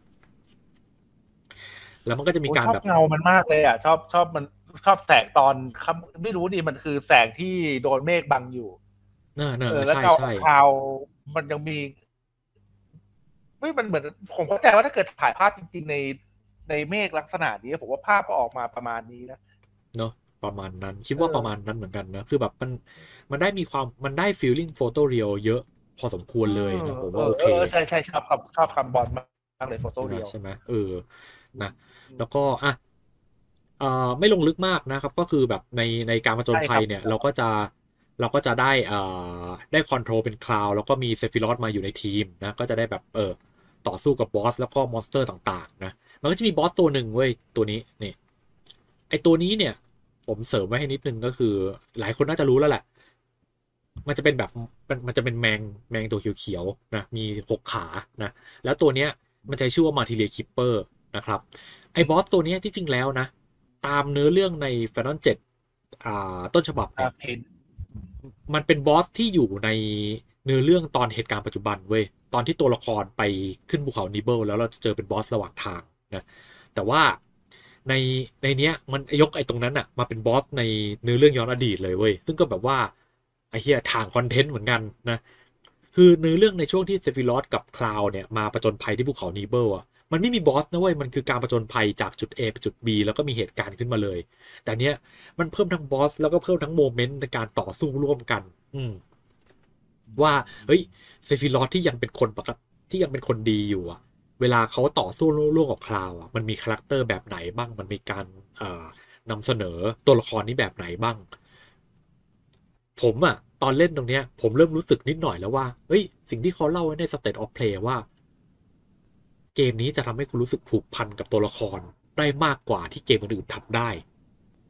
แล้วมันก็จะมีการแบบชอบเงามันมากเลยอ่ะชอบชอบมันชอบแสงตอนไม่รู้ดิมันคือแสงที่โดนเมฆบังอยู่น่าน่าเออแล้วใช่เงาใช่คราวมันยังมีไม่มันเหมือนผมเข้าใจว่าถ้าเกิดถ่ายภาพจริงๆในในเมฆลักษณะนี้ผมว่าภาพก็ออกมาประมาณนี้นะเนาะประมาณนั้นคิดว่าประมาณนั้นเหมือนกันนะคือแบบมันมันได้มีความมันได้ฟีลลิ่งโฟโต้เรียลเยอะพอสมควรเลยนะผมว่าโอเคใช่ใช่ชอบคำชอบคำบอลมากเลยโฟโต้เรียลใช่ไหมเออนะแล้วก็อ่ะเอ่อไม่ลงลึกมากนะครับก็คือแบบในในการผจญภัยเนี่ยเราก็จะเราก็จะได้เอ่อได้คอนโทรลเป็นคลาวแล้วก็มีเซฟิรอสมาอยู่ในทีมนะก็จะได้แบบเออต่อสู้กับบอสแล้วก็มอนสเตอร์ต่างๆนะมันก็จะมีบอสตัวหนึ่งเว้ยตัวนี้นี่ไอตัวนี้เนี่ยผมเสริมไว้ให้นิดนึงก็คือหลายคนน่าจะรู้แล้วแหละมันจะเป็นแบบมันมันจะเป็นแมงแมงตัวเขียวๆนะมีหกขานะแล้วตัวเนี้ยมันใช้ชื่อว่ามาทีเรียคิปเปอร์นะครับไอบอสตัวเนี้ยที่จริงแล้วนะตามเนื้อเรื่องใน Final เจ็ดอ่าต้นฉบับเนี่ยมันเป็นบอสที่อยู่ในเนื้อเรื่องตอนเหตุการณ์ปัจจุบันเว้ยตอนที่ตัวละครไปขึ้นภูเขานิเบิลแล้วเราจะเจอเป็นบอสระหว่างทางนะแต่ว่าในในเนี้ยมันยกไอ้ตรงนั้นอะมาเป็นบอสในเนื้อเรื่องย้อนอดีตเลยเว้ยซึ่งก็แบบว่าไอ้เหี้ยทางคอนเทนต์เหมือนกันนะคือเนื้อเรื่องในช่วงที่เซฟิรอสกับคลาวเนี่ยมาประจนภัยที่ภูเขานิเบิลอะมันไม่มีบอสนะเว้ยมันคือการประจนภัยจากจุด A ไปจุด B แล้วก็มีเหตุการณ์ขึ้นมาเลยแต่เนี้ยมันเพิ่มทั้งบอสแล้วก็เพิ่มทั้งโมเมนต์ในการต่อสู้ร่วมกัน อืมว่าเฮ้ยเซฟิรอสที่ยังเป็นคนปกติที่ยังเป็นคนดีอยู่อ่ะเวลาเขาต่อสู้ร่วมกับคลาวอ่ะมันมีคาแรคเตอร์แบบไหนบ้างมันมีการเอ่อนำเสนอตัวละครนี้แบบไหนบ้างผมอ่ะตอนเล่นตรงเนี้ยผมเริ่มรู้สึกนิดหน่อยแล้วว่าเฮ้ยสิ่งที่เขาเล่าไว้ใน State of Play ว่าเกมนี้จะทำให้คุณรู้สึกผูกพันกับตัวละครได้มากกว่าที่เกมอื่นๆทำได้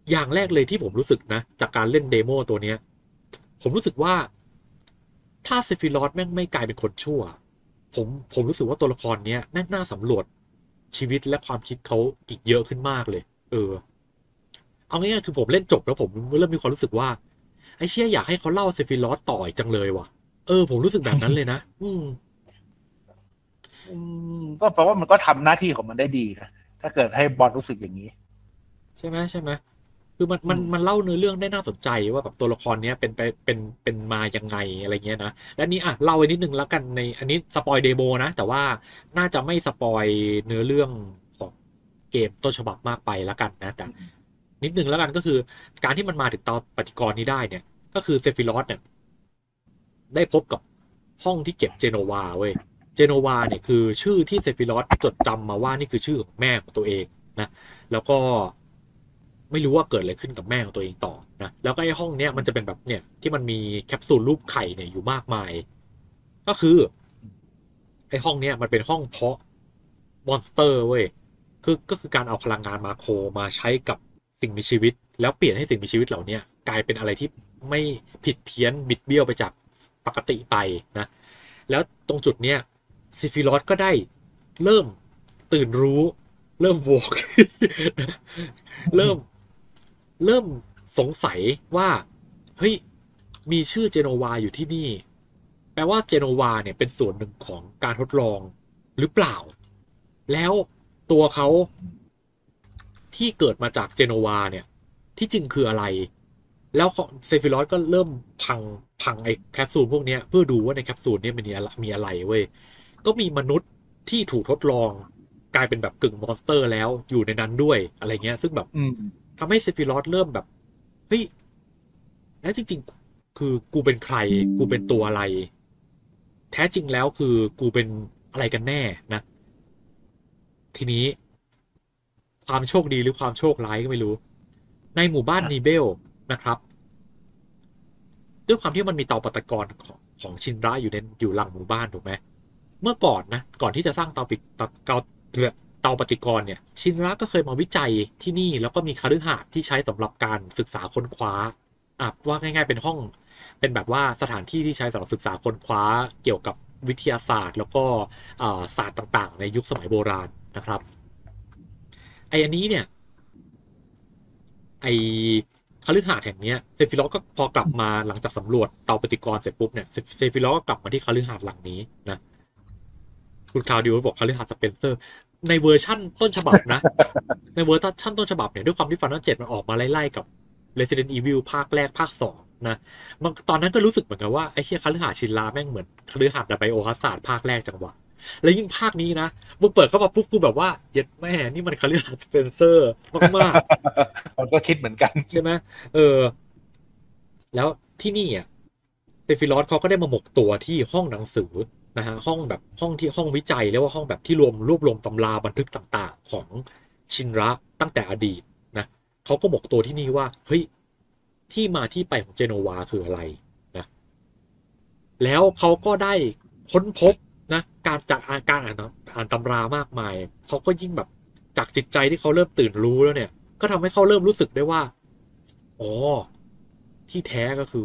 อย่างแรกเลยที่ผมรู้สึกนะจากการเล่นเดโมตัวเนี้ยผมรู้สึกว่าถ้าเซฟิรอสแม่งไม่กลายเป็นคนชั่วผมผมรู้สึกว่าตัวละครเนี้ยแม่งน่าสำรวจชีวิตและความคิดเขาอีกเยอะขึ้นมากเลยเออเอาง่ายๆคือผมเล่นจบแล้วผมเริ่มมีความรู้สึกว่าไอ้เชี่ยอยากให้เขาเล่าเซฟิรอสต่ออีกจังเลยว่ะเออผมรู้สึกแบบนั้นเลยนะอืมอืมก็แปลว่ามันก็ทำหน้าที่ของมันได้ดีนะถ้าเกิดให้บอลรู้สึกอย่างนี้ใช่ไหมใช่ไหม คือมันอืมมันมันเล่าเนื้อเรื่องได้น่าสนใจว่าแบบตัวละครเนี้ยเป็นไปเป็นเป็นมายังไงอะไรเงี้ยนะและนี่อ่ะเล่าไว้นิดนึงแล้วกันในอันนี้สปอยเดโมนะแต่ว่าน่าจะไม่สปอยเนื้อเรื่องของเกมต้นฉบับมากไปแล้วกันนะแต่นิดนึงแล้วกันก็คือการที่มันมาถึงเตาปฏิกรณ์นี้ได้เนี่ยก็คือเซฟิรอสเนี่ยได้พบกับห้องที่เก็บเจโนวาเว้ยเจโนวาเนี่ยคือชื่อที่เซฟิรอสจดจำมาว่านี่คือชื่อของแม่ของตัวเองนะ แล้วก็ไม่รู้ว่าเกิดอะไรขึ้นกับแม่ของตัวเองต่อนะแล้วก็ไอ้ห้องเนี้ยมันจะเป็นแบบเนี่ยที่มันมีแคปซูลรูปไข่เนี่ยอยู่มากมายก็คือไอ้ห้องเนี้ยมันเป็นห้องเพาะมอนสเตอร์เว้ยคือก็คือการเอาพลังงานมาโครมาใช้กับสิ่งมีชีวิตแล้วเปลี่ยนให้สิ่งมีชีวิตเหล่านี้กลายเป็นอะไรที่ไม่ผิดเพี้ยนบิดเบี้ยวไปจากปกติไปนะแล้วตรงจุดเนี้ยซิฟิลอสก็ได้เริ่มตื่นรู้เริ่มโวก เริ่มเริ่มสงสัยว่าเฮ้ยมีชื่อเจโนวาอยู่ที่นี่แปลว่าเจโนวาเนี่ยเป็นส่วนหนึ่งของการทดลองหรือเปล่าแล้วตัวเขาที่เกิดมาจากเจโนวาเนี่ยที่จริงคืออะไรแล้วเซฟิรอสก็เริ่มพังพังไอ้แคปซูลพวกนี้เพื่อดูว่าในแคปซูลนี้มันมีอะไรมีอะไรเว้ยก็มีมนุษย์ที่ถูกทดลองกลายเป็นแบบกึ่งมอนสเตอร์แล้วอยู่ในนั้นด้วยอะไรเงี้ยซึ่งแบบอืมทำให้เซฟิรอสเริ่มแบบเฮ้ยแล้วจริงๆคือกูเป็นใครกูเป็นตัวอะไรแท้จริงแล้วคือกูเป็นอะไรกันแน่นะทีนี้ความโชคดีหรือความโชคร้ายก็ไม่รู้ในหมู่บ้านนีเบลนะครับด้วยความที่มันมีเตาปฏิกรณ์ของของชินระอยู่ในอยู่หลังหมู่บ้านถูกไหมเมื่อก่อนนะก่อนที่จะสร้างเตาปิดเตาเตาเตาปฏิกรณ์เนี่ยชินระก็เคยมาวิจัยที่นี่แล้วก็มีคฤหาสน์ที่ใช้สำหรับการศึกษาค้นคว้า อ่ะว่าง่ายๆเป็นห้องเป็นแบบว่าสถานที่ที่ใช้สำหรับศึกษาค้นคว้าเกี่ยวกับวิทยาศาสตร์แล้วก็ศาสตร์ต่างๆในยุคสมัยโบราณนะครับไออันนี้เนี่ยไอคฤหาสน์แห่งเนี้ยเซฟิโลก็พอกลับมาหลังจากสำรวจเตาปฏิกรณ์เสร็จปุ๊บเนี่ยเซฟิโลก็กลับมาที่คฤหาสน์หลังนี้นะคุณคาวดิวบอกคฤหาสน์สเปนเซอร์ในเวอร์ชั่นต้นฉบับนะในเวอร์ชั่นต้นฉบับเนี่ยด้วยความที่ฟันนัลเจ็ดมันออกมาไล่ๆกับ Resident Evil ภาคแรกภาคสองนะมันตอนนั้นก็รู้สึกเหมือนกันว่าไอ้เชี่ยคฤหาสน์ชินราแม่งเหมือนคฤหาสน์ไบโอฮาซาร์ดภาคแรกจังวะแล้วยิ่งภาคนี้นะมึงเปิดเข้ามาปุ๊บกูแบบว่าเย็ดแม่นี่มันคฤหาสน์สเปนเซอร์มากมันก็คิดเหมือนกันๆใช่ไหมเออแล้วที่นี่อ่ะเซฟิรอสเขาก็ได้มาหมกตัวที่ห้องหนังสือนะฮะห้องแบบห้องที่ห้องวิจัยเรียกว่าห้องแบบที่รวมรวบรวมตำราบันทึกต่างๆของชินระตั้งแต่อดีตนะเขาก็หมกตัวที่นี่ว่าเฮ้ยที่มาที่ไปของเจโนวาคืออะไรนะ แล้วเขาก็ได้ค้นพบนะการจากการอ่านอ่านตำรามากมายเขาก็ยิ่งแบบจากจิตใจที่เขาเริ่มตื่นรู้แล้วเนี่ยก็ทำให้เขาเริ่มรู้สึกได้ว่าอ๋อที่แท้ก็คือ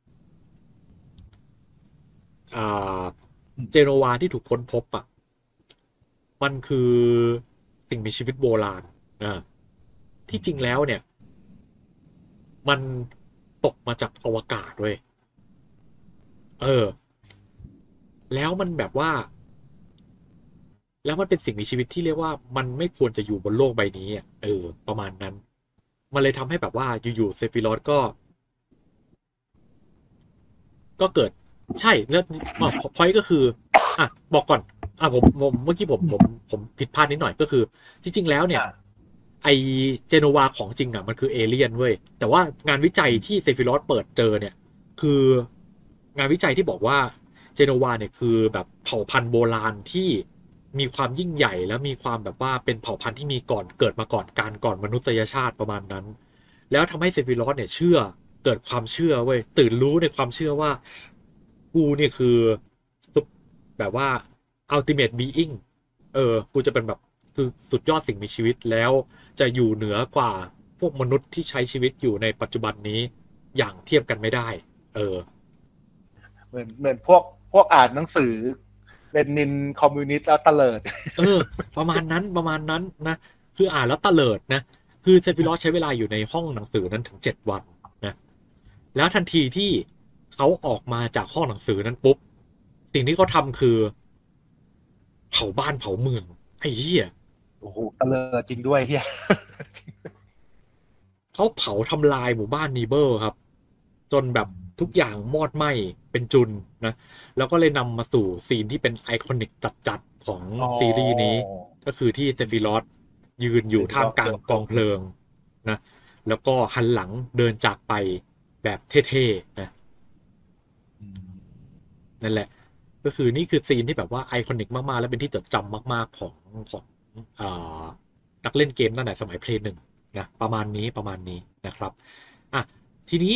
อ่าเจโนวาที่ถูกค้นพบอ่ะมันคือสิ่งมีชีวิตโบราณอ่าที่จริงแล้วเนี่ยมันตกมาจากอวกาศด้วยเออแล้วมันแบบว่า แล้วมันเป็นสิ่งมีชีวิตที่เรียกว่ามันไม่ควรจะอยู่บนโลกใบนี้อ่ะเออประมาณนั้นมันเลยทำให้แบบว่าอยู่ๆเซฟิรอสก็ก็เกิดใช่แล้วพอยก็คืออ่ะบอกก่อนอ่ะผมผมเมื่อกี้ผมผมผมผิดพลาดนิดหน่อยก็คือจริงๆแล้วเนี่ยอ่าไอเจโนวาของจริงอ่ะมันคือเอเลี่ยนเว้ยแต่ว่างานวิจัยที่เซฟิรอสเปิดเจอเนี่ยคืองานวิจัยที่บอกว่าเจโนวาเนี่ยคือแบบเผ่าพันธุ์โบราณที่มีความยิ่งใหญ่และมีความแบบว่าเป็นเผ่าพันธุ์ที่มีก่อนเกิดมาก่อนการก่อนมนุษยชาติประมาณนั้นแล้วทำให้เซฟิรอสเนี่ยเชื่อเกิดความเชื่อเว้ยตื่นรู้ในความเชื่อว่ากูเนี่ยคือแบบว่า ultimate being เออกูจะเป็นแบบคือสุดยอดสิ่งมีชีวิตแล้วจะอยู่เหนือกว่าพวกมนุษย์ที่ใช้ชีวิตอยู่ในปัจจุบันนี้อย่างเทียบกันไม่ได้ เออเหมือนเหมือนพวกพวกอ่านหนังสือเป็นนินคอมมิวนิสต์แล้วเตลิดเออประมาณนั้นประมาณนั้นนะคืออ่านแล้วตะเลิดนะคือเซฟิรอสใช้เวลาอยู่ในห้องหนังสือนั้นถึงเจ็ดวันนะแล้วทันทีที่เขาออกมาจากห้องหนังสือนั้นปุ๊บสิ่งที่เขาทำคือเผาบ้านเผาเมืองไอ้เหี้ยโอ้โหเตลิดจริงด้วยเฮียเขาเผาทำลายหมู่บ้านนีเบิลครับจนแบบทุกอย่างมอดไหม้เป็นจุนนะแล้วก็เลยนำมาสู่ซีนที่เป็นไอคอนิกจัดๆของซีรีส์นี้ก็คือที่เซฟิรอสยืนอยู่ท่ามกลางกองเพลิงนะแล้วก็หันหลังเดินจากไปแบบเท่ๆนะนั่นแหละก็คือนี่คือซีนที่แบบว่าไอคอนิกมากๆและเป็นที่จดจำมากๆของของอ่านักเล่นเกมตั้งแต่สมัยเพลย์หนึ่งนะประมาณนี้ประมาณนี้นะครับอ่ะทีนี้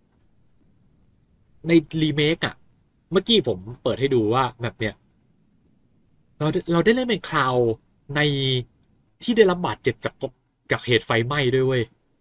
ในรีเมคอ่ะเมื่อกี้ผมเปิดให้ดูว่าแบบเนี้ยเราเราได้เล่นเป็นคลาวในที่ได้รับบาดเจ็บจากจากเหตุไฟไหม้ด้วยเว้ย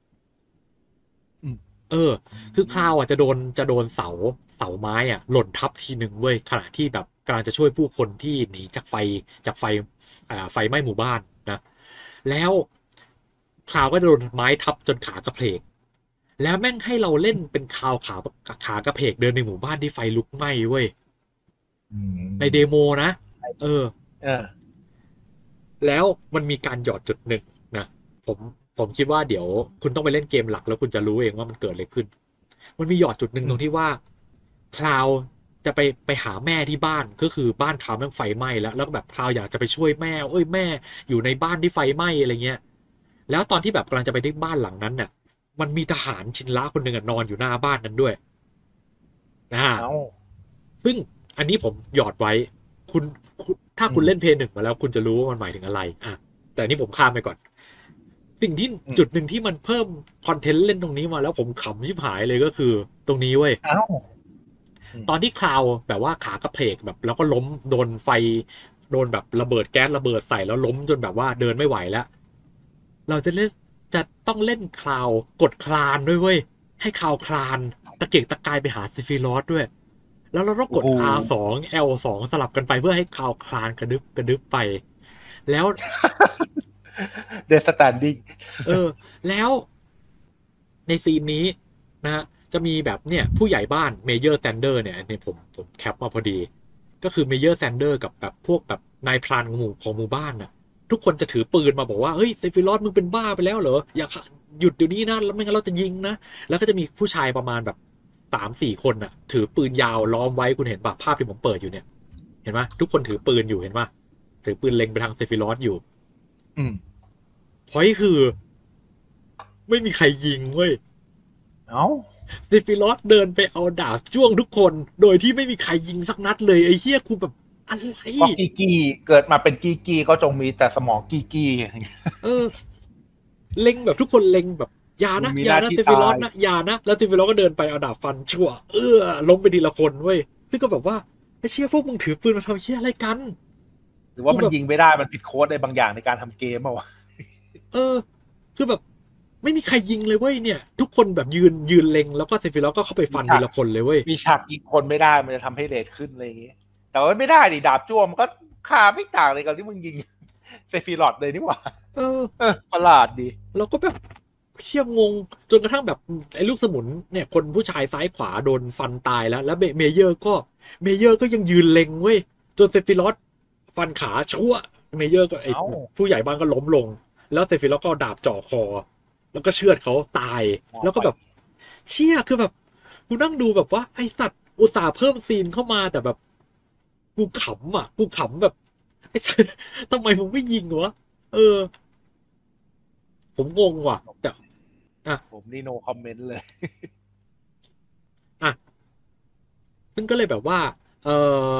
เออคือคลาวอ่ะจะโดนจะโดนเสาเสาไม้อ่ะหล่นทับทีหนึ่งเว้ยขณะที่แบบกำลังจะช่วยผู้คนที่หนีจากไฟจากไฟอ่าไฟไหม้หมู่บ้านนะแล้วคลาวก็โดนไม้ทับจนขากระเพลกแล้วแม่งให้เราเล่นเป็นคลาวขาขากระเพกเดินในหมู่บ้านที่ไฟลุกไหม้เว้ยในเดโมนะเออเออแล้วมันมีการหยอดจุดหนึ่งนะผมผมคิดว่าเดี๋ยวคุณต้องไปเล่นเกมหลักแล้วคุณจะรู้เองว่ามันเกิดอะไรขึ้นมันมีหยอดจุดหนึ่งตรงที่ว่าคลาวจะไปไปหาแม่ที่บ้านก็คือบ้านคลาวแม่งไฟไหม้แล้วแล้วก็แบบคลาวอยากจะไปช่วยแม่เอ้ยแม่อยู่ในบ้านที่ไฟไหม้อะไรเงี้ยแล้วตอนที่แบบกำลังจะไปที่บ้านหลังนั้นเนี่ยมันมีทหารชินระคนหนึ่งนอนอยู่หน้าบ้านนั้นด้วยนะซึ่งอันนี้ผมหยอดไว้คุณถ้าคุณเล่นเพย์หนึ่งมาแล้วคุณจะรู้ว่ามันหมายถึงอะไรอ่ะแต่นี่ผมข้ามไปก่อนสิ่งที่จุดหนึ่งที่มันเพิ่มคอนเทนต์เล่นตรงนี้มาแล้วผมขำชิบหายเลยก็คือตรงนี้เว้ยตอนที่คลาวแบบว่าขากระเพกแบบแล้วก็ล้มโดนไฟโดนแบบระเบิดแก๊สระเบิดใส่แล้วล้มจนแบบว่าเดินไม่ไหวแล้วเราจะเล่นจะต้องเล่นคลาวกดคลานด้วยเว้ยให้คลาวคลานตะเกียกตะกายไปหาเซฟิรอสด้วยแล้วเราต้องกด อาร์ สอง แอล สอง สลับกันไปเพื่อให้คลาวคลานกระดึบกระดึบไปแล้วเดสแตนดิ้งเออแล้วในซีนนี้นะฮะจะมีแบบเนี่ยผู้ใหญ่บ้านเมเยอร์แซนเดอร์เนี่ยเนี่ยผมผมแคปมาพอดีก็คือเมเยอร์แซนเดอร์กับแบบพวกแบบนายพรานของหมู่ของหมู่บ้านน่ะทุกคนจะถือปืนมาบอกว่าเฮ้ยเซฟิรอสมึงเป็นบ้าไปแล้วเหรออย่าหยุดเดี๋ยวนี้นะแล้วไม่งั้นเราจะยิงนะแล้วก็จะมีผู้ชายประมาณแบบสามสี่คนน่ะถือปืนยาวล้อมไว้คุณเห็นป่ะภาพที่ผมเปิดอยู่เนี่ยเห็นไหมทุกคนถือปืนอยู่เห็นป่ะถือปืนเล็งไปทางเซฟิรอสอยู่อืมพอยคือไม่มีใครยิงเว้ยเอ้าเซฟิรอสเดินไปเอาดาบจ้วงทุกคนโดยที่ไม่มีใครยิงสักนัดเลยไอ้เหี้ยคุณแบบอะไรก็กีกีเกิดมาเป็นกีกีก็จงมีแต่สมองกีกีเออเล็งแบบทุกคนเล็งแบบยานะยานะเซฟิรอสนะยานะแล้วเซฟิรอสก็เดินไปเอาดาบฟันชั่วเออล้มไปทีละคนเว้ยซึ่งก็แบบว่าไอ้เชี่ยพวกมึงถือปืนมาทำเชี่ยอะไรกันหรือว่ามันยิงไม่ได้มันผิดโค้ดในบางอย่างในการทำเกมอ่ะวะเออคือแบบไม่มีใครยิงเลยเว้ยเนี่ยทุกคนแบบยืนยืนเล็งแล้วก็เซฟิรอสก็เข้าไปฟันทีละคนเลยเว้ยมีฉากยิงคนไม่ได้มันจะทำให้เรทขึ้นอะไรอย่างเงี้ยแต่ว่าไม่ได้ดิดาบจ้วงมันก็ค่าไม่ต่างเลยกับที่มึงยิงเซฟิรอสเลยนี่หว่าเออเออประหลาดดีเราก็แบบเชี่ยงงจนกระทั่งแบบไอ้ลูกสมุนเนี่ยคนผู้ชายซ้ายขวาโดนฟันตายแล้วแล้วเมเยอร์ก็เมเยอร์ก็ยังยืนเล็งเว้ยจนเซฟิรอสฟันขาชั่วเมเยอร์ก็ไอ้ผู้ใหญ่บ้านก็ล้มลงแล้วเซฟิรอสก็ดาบจ่อคอแล้วก็เชือดเขาตายแล้วก็แบบเชี่ยคือแบบกูนั่งดูแบบว่าไอสัตว์อุตส่าห์เพิ่มซีนเข้ามาแต่แบบกูขำอ่ะกูขำแบบทำไมมึงไม่ยิงวะเออผมงงว่ะแต่อ่ะผมนี่โนคอมเมนต์เลยอ่ะซึ่งก็เลยแบบว่าเออ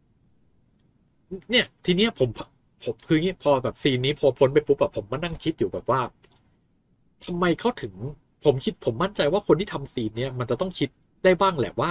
เนี่ยทีเนี้ยผมผมคืองี้พอแบบซีนนี้พอพ้นไปปุ๊บแบบผมมานั่งคิดอยู่แบบว่าทำไมเขาถึงผมคิดผมมั่นใจว่าคนที่ทำซีนเนี้ยมันจะต้องคิดได้บ้างแหละว่า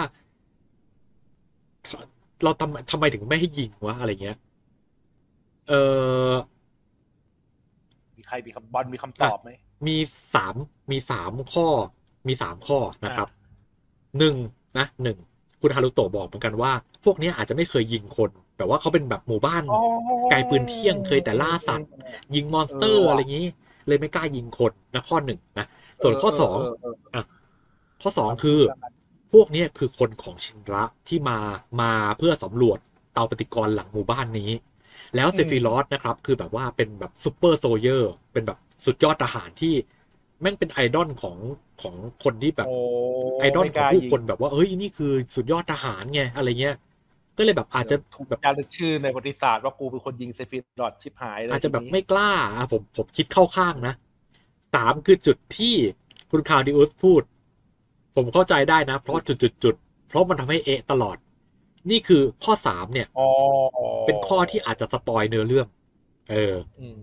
เราทำทำไมถึงไม่ให้ยิงวะอะไรเงี้ยเออมีใครมีคำบอลมีคำตอบไหมมีสามมีสามข้อมีสามข้อนะครับหนึ่งนะหนึ่งคุณฮารุโตะบอกเหมือนกันว่าพวกนี้อาจจะไม่เคยยิงคนแต่ว่าเขาเป็นแบบหมู่บ้านไกลปืนเที่ยงเคยแต่ล่าสัตว์ยิงมอนสเตอร์อะไรอย่างนี้เลยไม่กล้ายิงคนนะข้อหนึ่งนะส่วนข้อสองอ่ะข้อสองคือพวกนี้คือคนของชินระที่มามาเพื่อสำรวจเตาปฏิกรณ์หลังหมู่บ้านนี้แล้วเซฟิรอสนะครับคือแบบว่าเป็นแบบซูเปอร์โซเยอร์เป็นแบบสุดยอดทหารที่แม่งเป็นไอดอลของของคนที่แบบไอดอลของผู้คนแบบว่าเฮ้ยนี่คือสุดยอดทหารไงอะไรเงี้ยก็เลยแบบอาจจะแบบการลึกชื่อในประวัติศาสตร์ว่ากูเป็นคนยิงเซฟิรอสชิบหายเลยอาจจะแบบไม่กล้าผมผมคิดเข้าข้างนะสามคือจุดที่คุณคาร์ดิอุสพูดผมเข้าใจได้นะเพราะจุดจุดจุดเพราะมันทำให้เอะตลอดนี่คือข้อสามเนี่ยเป็นข้อที่อาจจะสปอยเนื้อเรื่องเออ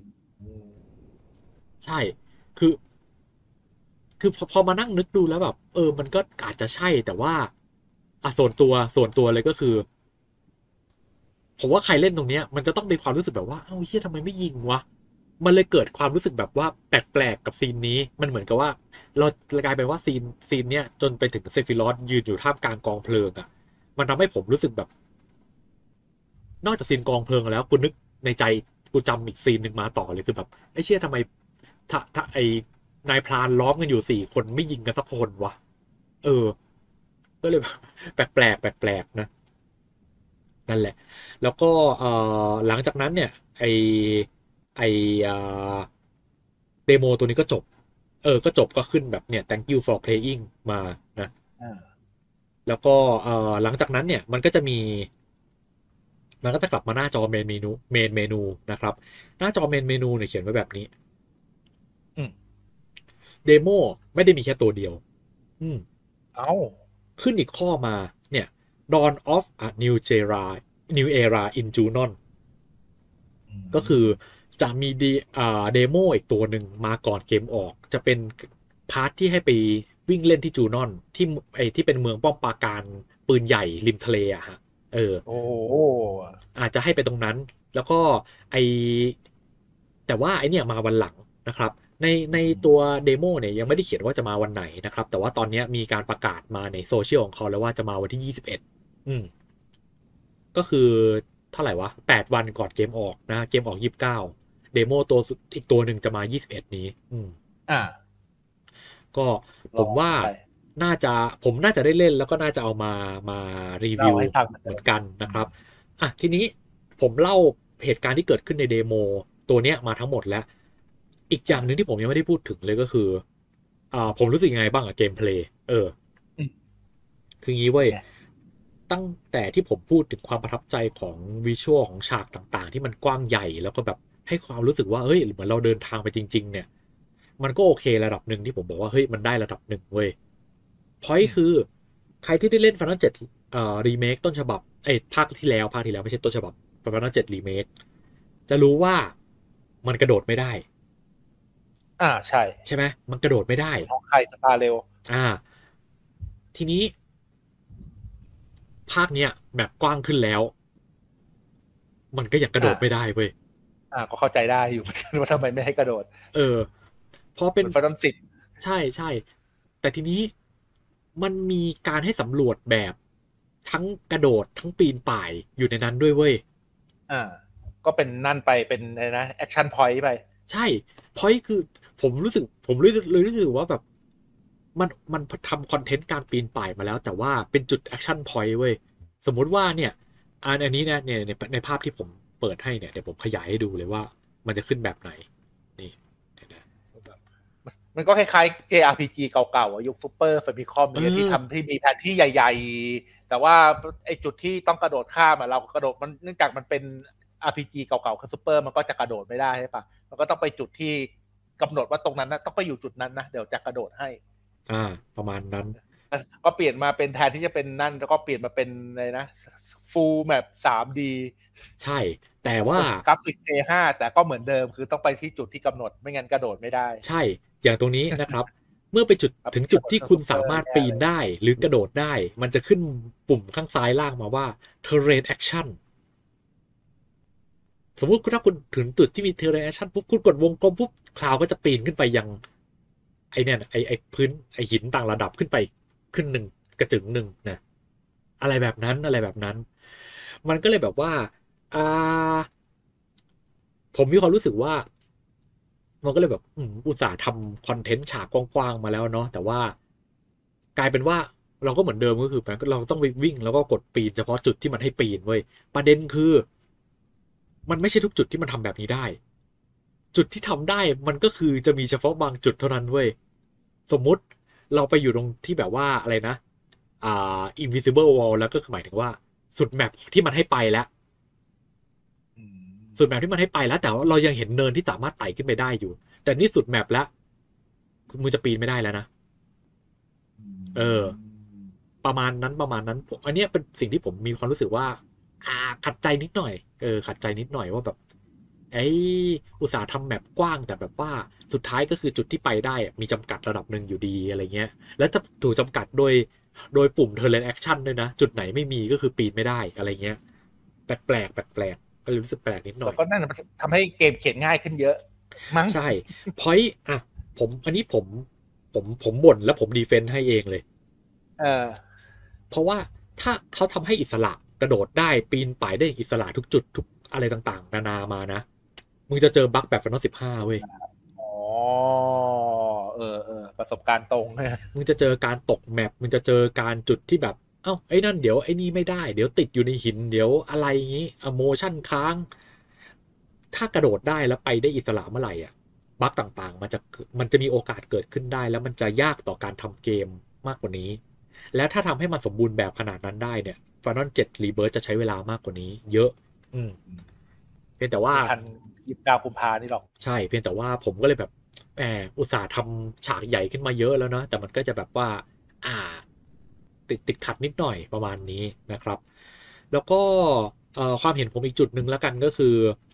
ใช่คือคือพอพอมานั่งนึกดูแล้วแบบเออมันก็อาจจะใช่แต่ว่าอ่ะส่วนตัวส่วนตัวเลยก็คือผมว่าใครเล่นตรงเนี้ยมันจะต้องมีความรู้สึกแบบว่าเอ้าเฮียทำไมไม่ยิงวะมันเลยเกิดความรู้สึกแบบว่าแปลกๆกับซีนนี้มันเหมือนกับว่าเรากลายเป็นว่าซีนซีนเนี้ยจนไปถึงเซฟิรอสยืนอยู่ท่ามกลางกองเพลิงอ่ะมันทำให้ผมรู้สึกแบบนอกจากซีนกองเพลิงแล้วกูนึกในใจกูจำอีกซีนหนึ่งมาต่อเลยคือแบบไอ้เชี่ยทำไมถ้าถ้าไอ้นายพรานล้อมกันอยู่สี่คนไม่ยิงกันสักคนวะเออก็เลยแปลกแปลกแปลกๆนะนั่นแหละแล้วก็เอ่อหลังจากนั้นเนี่ยไอไออ่าเดโมตัวนี้ก็จบเออก็จบก็ขึ้นแบบเนี่ย thank you for playing มานะแล้วก็เอ่อหลังจากนั้นเนี่ยมันก็จะมีมันก็จะกลับมาหน้าจอเมนเมนูเมนเมนูนะครับหน้าจอเมนเมนูเนี่ยเขียนไว้แบบนี้เดโมไม่ได้มีแค่ตัวเดียวอืมเอาขึ้นอีกข้อมาเนี่ย Dawn of a New Era New Era in Junon ก็คือจะมีดีอ่าเดโมอีกตัวหนึ่งมาก่อนเกมออกจะเป็นพาร์ทที่ให้ไปวิ่งเล่นที่จูนอนที่ไอที่เป็นเมืองป้อมปราการปืนใหญ่ริมทะเลอะฮะเออโอ้อาจจะให้ไปตรงนั้นแล้วก็ไอแต่ว่าไอเนี่ยมาวันหลังนะครับในในตัวเดโมเนี่ยยังไม่ได้เขียนว่าจะมาวันไหนนะครับแต่ว่าตอนนี้มีการประกาศมาในโซเชียลของเขาแล้วว่าจะมาวันที่ยี่สิบเอ็ดอืมก็คือเท่าไหร่วะแปดวันก่อนเกมออกนะเกมออกยี่สิบเก้าเดโมตัวอีกตัวหนึ่งจะมายี่สิบเอ็ดนี้อืมอ่าก็ผมว่าน่าจะผมน่าจะได้เล่นแล้วก็น่าจะเอามามารีวิวเหมือนกันนะครับอ่ะทีนี้ผมเล่าเหตุการณ์ที่เกิดขึ้นในเดโมตัวเนี้ยมาทั้งหมดแล้วอีกอย่างหนึ่งที่ผมยังไม่ได้พูดถึงเลยก็คืออ่าผมรู้สึกยังไงบ้างกับเกมเพลย์เออคืองี้เว้ยตั้งแต่ที่ผมพูดถึงความประทับใจของวิชวลของฉากต่างๆที่มันกว้างใหญ่แล้วก็แบบให้ความรู้สึกว่าเฮ้ยเหมือนเราเดินทางไปจริงๆเนี่ยมันก็โอเคระดับหนึ่งที่ผมบอกว่าเฮ้ยมันได้ระดับหนึ่งเว้ยพอยคือใครที่ได้เล่น Final เจ็ดเอ่อรีเมคต้นฉบับไอ้ภาคที่แล้วภาคที่แล้วไม่ใช่ต้นฉบับ Final เจ็ดรีเมคจะรู้ว่ามันกระโดดไม่ได้อ่าใช่ใช่ไหมมันกระโดดไม่ได้ของใครสตาร์เร็วอ่าทีนี้ภาคเนี้ยแบบกว้างขึ้นแล้วมันก็ยังกระโดดไม่ได้เว้ยอ่าก็เข้าใจได้อยู่เหมือนกันว่าทำไมไม่ให้กระโดดเออพอเป็นฟันน้ำสิบใช่ใช่แต่ทีนี้มันมีการให้สำรวจแบบทั้งกระโดดทั้งปีนป่ายอยู่ในนั้นด้วยเว้ยอ่าก็เป็นนั่นไปเป็นอะไรนะแอคชั่นพอยต์ไปใช่พอยต์คือผมรู้สึกผมเลยเลยรู้สึกว่าแบบมันมันทำคอนเทนต์การปีนป่ายมาแล้วแต่ว่าเป็นจุดแอคชั่นพอยต์เว้ยสมมุติว่าเนี่ยอันอันนี้เนี่ยในในภาพที่ผมเปิดให้เนี่ยเดี๋ยวผมขยายให้ดูเลยว่ามันจะขึ้นแบบไหนนี่มันก็คล้ายๆ เจ อาร์ พี จี เก่าๆยุคซูเปอร์แฟมิคอมเนี่ยที่ทำที่มีแผนที่ใหญ่ๆแต่ว่าไอ้จุดที่ต้องกระโดดข้ามเรากระโดดมันเนื่องจากมันเป็น อาร์ พี จี เก่าๆคือซูเปอร์มันก็จะกระโดดไม่ได้ใช่ปะมันก็ต้องไปจุดที่กำหนดว่าตรงนั้นนะต้องไปอยู่จุดนั้นนะเดี๋ยวจะกระโดดให้อ่าประมาณนั้นก็เปลี่ยนมาเป็นแทนที่จะเป็นนั่นแล้วก็เปลี่ยนมาเป็นอะไรนะ full map สาม ดีใช่แต่ว่ากราฟิก เจ ห้า แต่ก็เหมือนเดิมคือต้องไปที่จุดที่กำหนดไม่งั้นกระโดดไม่ได้ใช่อย่างตรงนี้นะครับ เมื่อไปจุดถึงจุดที่คุณสามารถปีนได้หรือกระโดดได้มันจะขึ้นปุ่มข้างซ้ายล่างมาว่า terrain action สมมุติถ้าคุณถึงจุดที่มีเทเลแอคชั่นปุ๊บคุณกดวงกลมปุ๊บคลาวก็จะปีนขึ้นไปยังไอเนี่ยไอไอพื้นไอหินต่างระดับขึ้นไปขึ้นหนึ่งกระจึงหนึ่งนะอะไรแบบนั้นอะไรแบบนั้น มันก็เลยแบบว่าอ่าผมมีความรู้สึกว่ามันก็เลยแบบอืมอุตส่าห์ทำคอนเทนต์ฉากกว้างๆมาแล้วเนาะแต่ว่ากลายเป็นว่าเราก็เหมือนเดิมก็คือเราต้องไปวิ่งแล้วก็กดปีนเฉพาะจุดที่มันให้ปีนเว้ยประเด็นคือมันไม่ใช่ทุกจุดที่มันทำแบบนี้ได้จุดที่ทำได้มันก็คือจะมีเฉพาะบางจุดเท่านั้นเว้ยสมมุติเราไปอยู่ตรงที่แบบว่าอะไรนะอ่า invisible wall แล้วก็คือหมายถึงว่าสุดแมปที่มันให้ไปแล้วอืมสุดแมปที่มันให้ไปแล้วแต่ว่าเรายังเห็นเนินที่สามารถไต่ขึ้นไปได้อยู่ แต่นี่สุดแมปแล้วมึงจะปีนไม่ได้แล้วนะเออ ประมาณนั้นประมาณนั้นผมอันเนี้ยเป็นสิ่งที่ผมมีความรู้สึกว่า อ่าขัดใจนิดหน่อยเออขัดใจนิดหน่อยว่าแบบไอ้อุตสาห์ทำแมปกว้างแต่แบบว่าสุดท้ายก็คือจุดที่ไปได้อะมีจำกัดระดับหนึ่งอยู่ดีอะไรเงี้ย แล้วจะถูกจำกัดโดยโดยปุ่ม Turn Action ด้วยนะ จุดไหนไม่มีก็คือปีนไม่ได้อะไรเงี้ยแปลกแปลกแปลกแปลกก็เลยรู้สึกแปลกนิดหน่อยก็นั่นทำให้เกมเขียนง่ายขึ้นเยอะมั้งใช่พอยต์อ่ะผมอันนี้ผมผมผมบ่นแล้วผมดีเฟนต์ให้เองเลยเออเพราะว่าถ้าเขาทำให้อิสระกระโดดได้ปีนป่ายได้อิสระทุกจุดทุกอะไรต่างๆนานามานะมึงจะเจอบั๊กแบบฟันนอลสิบห้าเว้ยอ๋อเออเออประสบการณ์ตรงเนี่ยมึงจะเจอการตกแมปมึงจะเจอการจุดที่แบบเอ้าไอ้นั่นเดี๋ยวไอ้นี่ไม่ได้เดี๋ยวติดอยู่ในหินเดี๋ยวอะไรอย่างงี้อะโมชั่นค้างถ้ากระโดดได้แล้วไปได้อิสระเมื่อไหร่อ่ะบั๊กต่างๆมันจะมันจะมีโอกาสเกิดขึ้นได้แล้วมันจะยากต่อการทำเกมมากกว่านี้ และถ้าทำให้มันสมบูรณ์แบบขนาดนั้นได้เนี่ย Final เจ็ด Rebirth จะใช้เวลามากกว่านี้ เยอะ อืมเพียงแต่ว่าทันยี่สิบเก้ากุมภานี่หรอกใช่เพียงแต่ว่าผมก็เลยแบบแหมอุตส่าห์ทำฉากใหญ่ขึ้นมาเยอะแล้วเนาะแต่มันก็จะแบบว่า อ่า ติดติดขัดนิดหน่อยประมาณนี้นะครับ แล้วก็ความเห็นผมอีกจุดหนึ่งแล้วกันก็คือ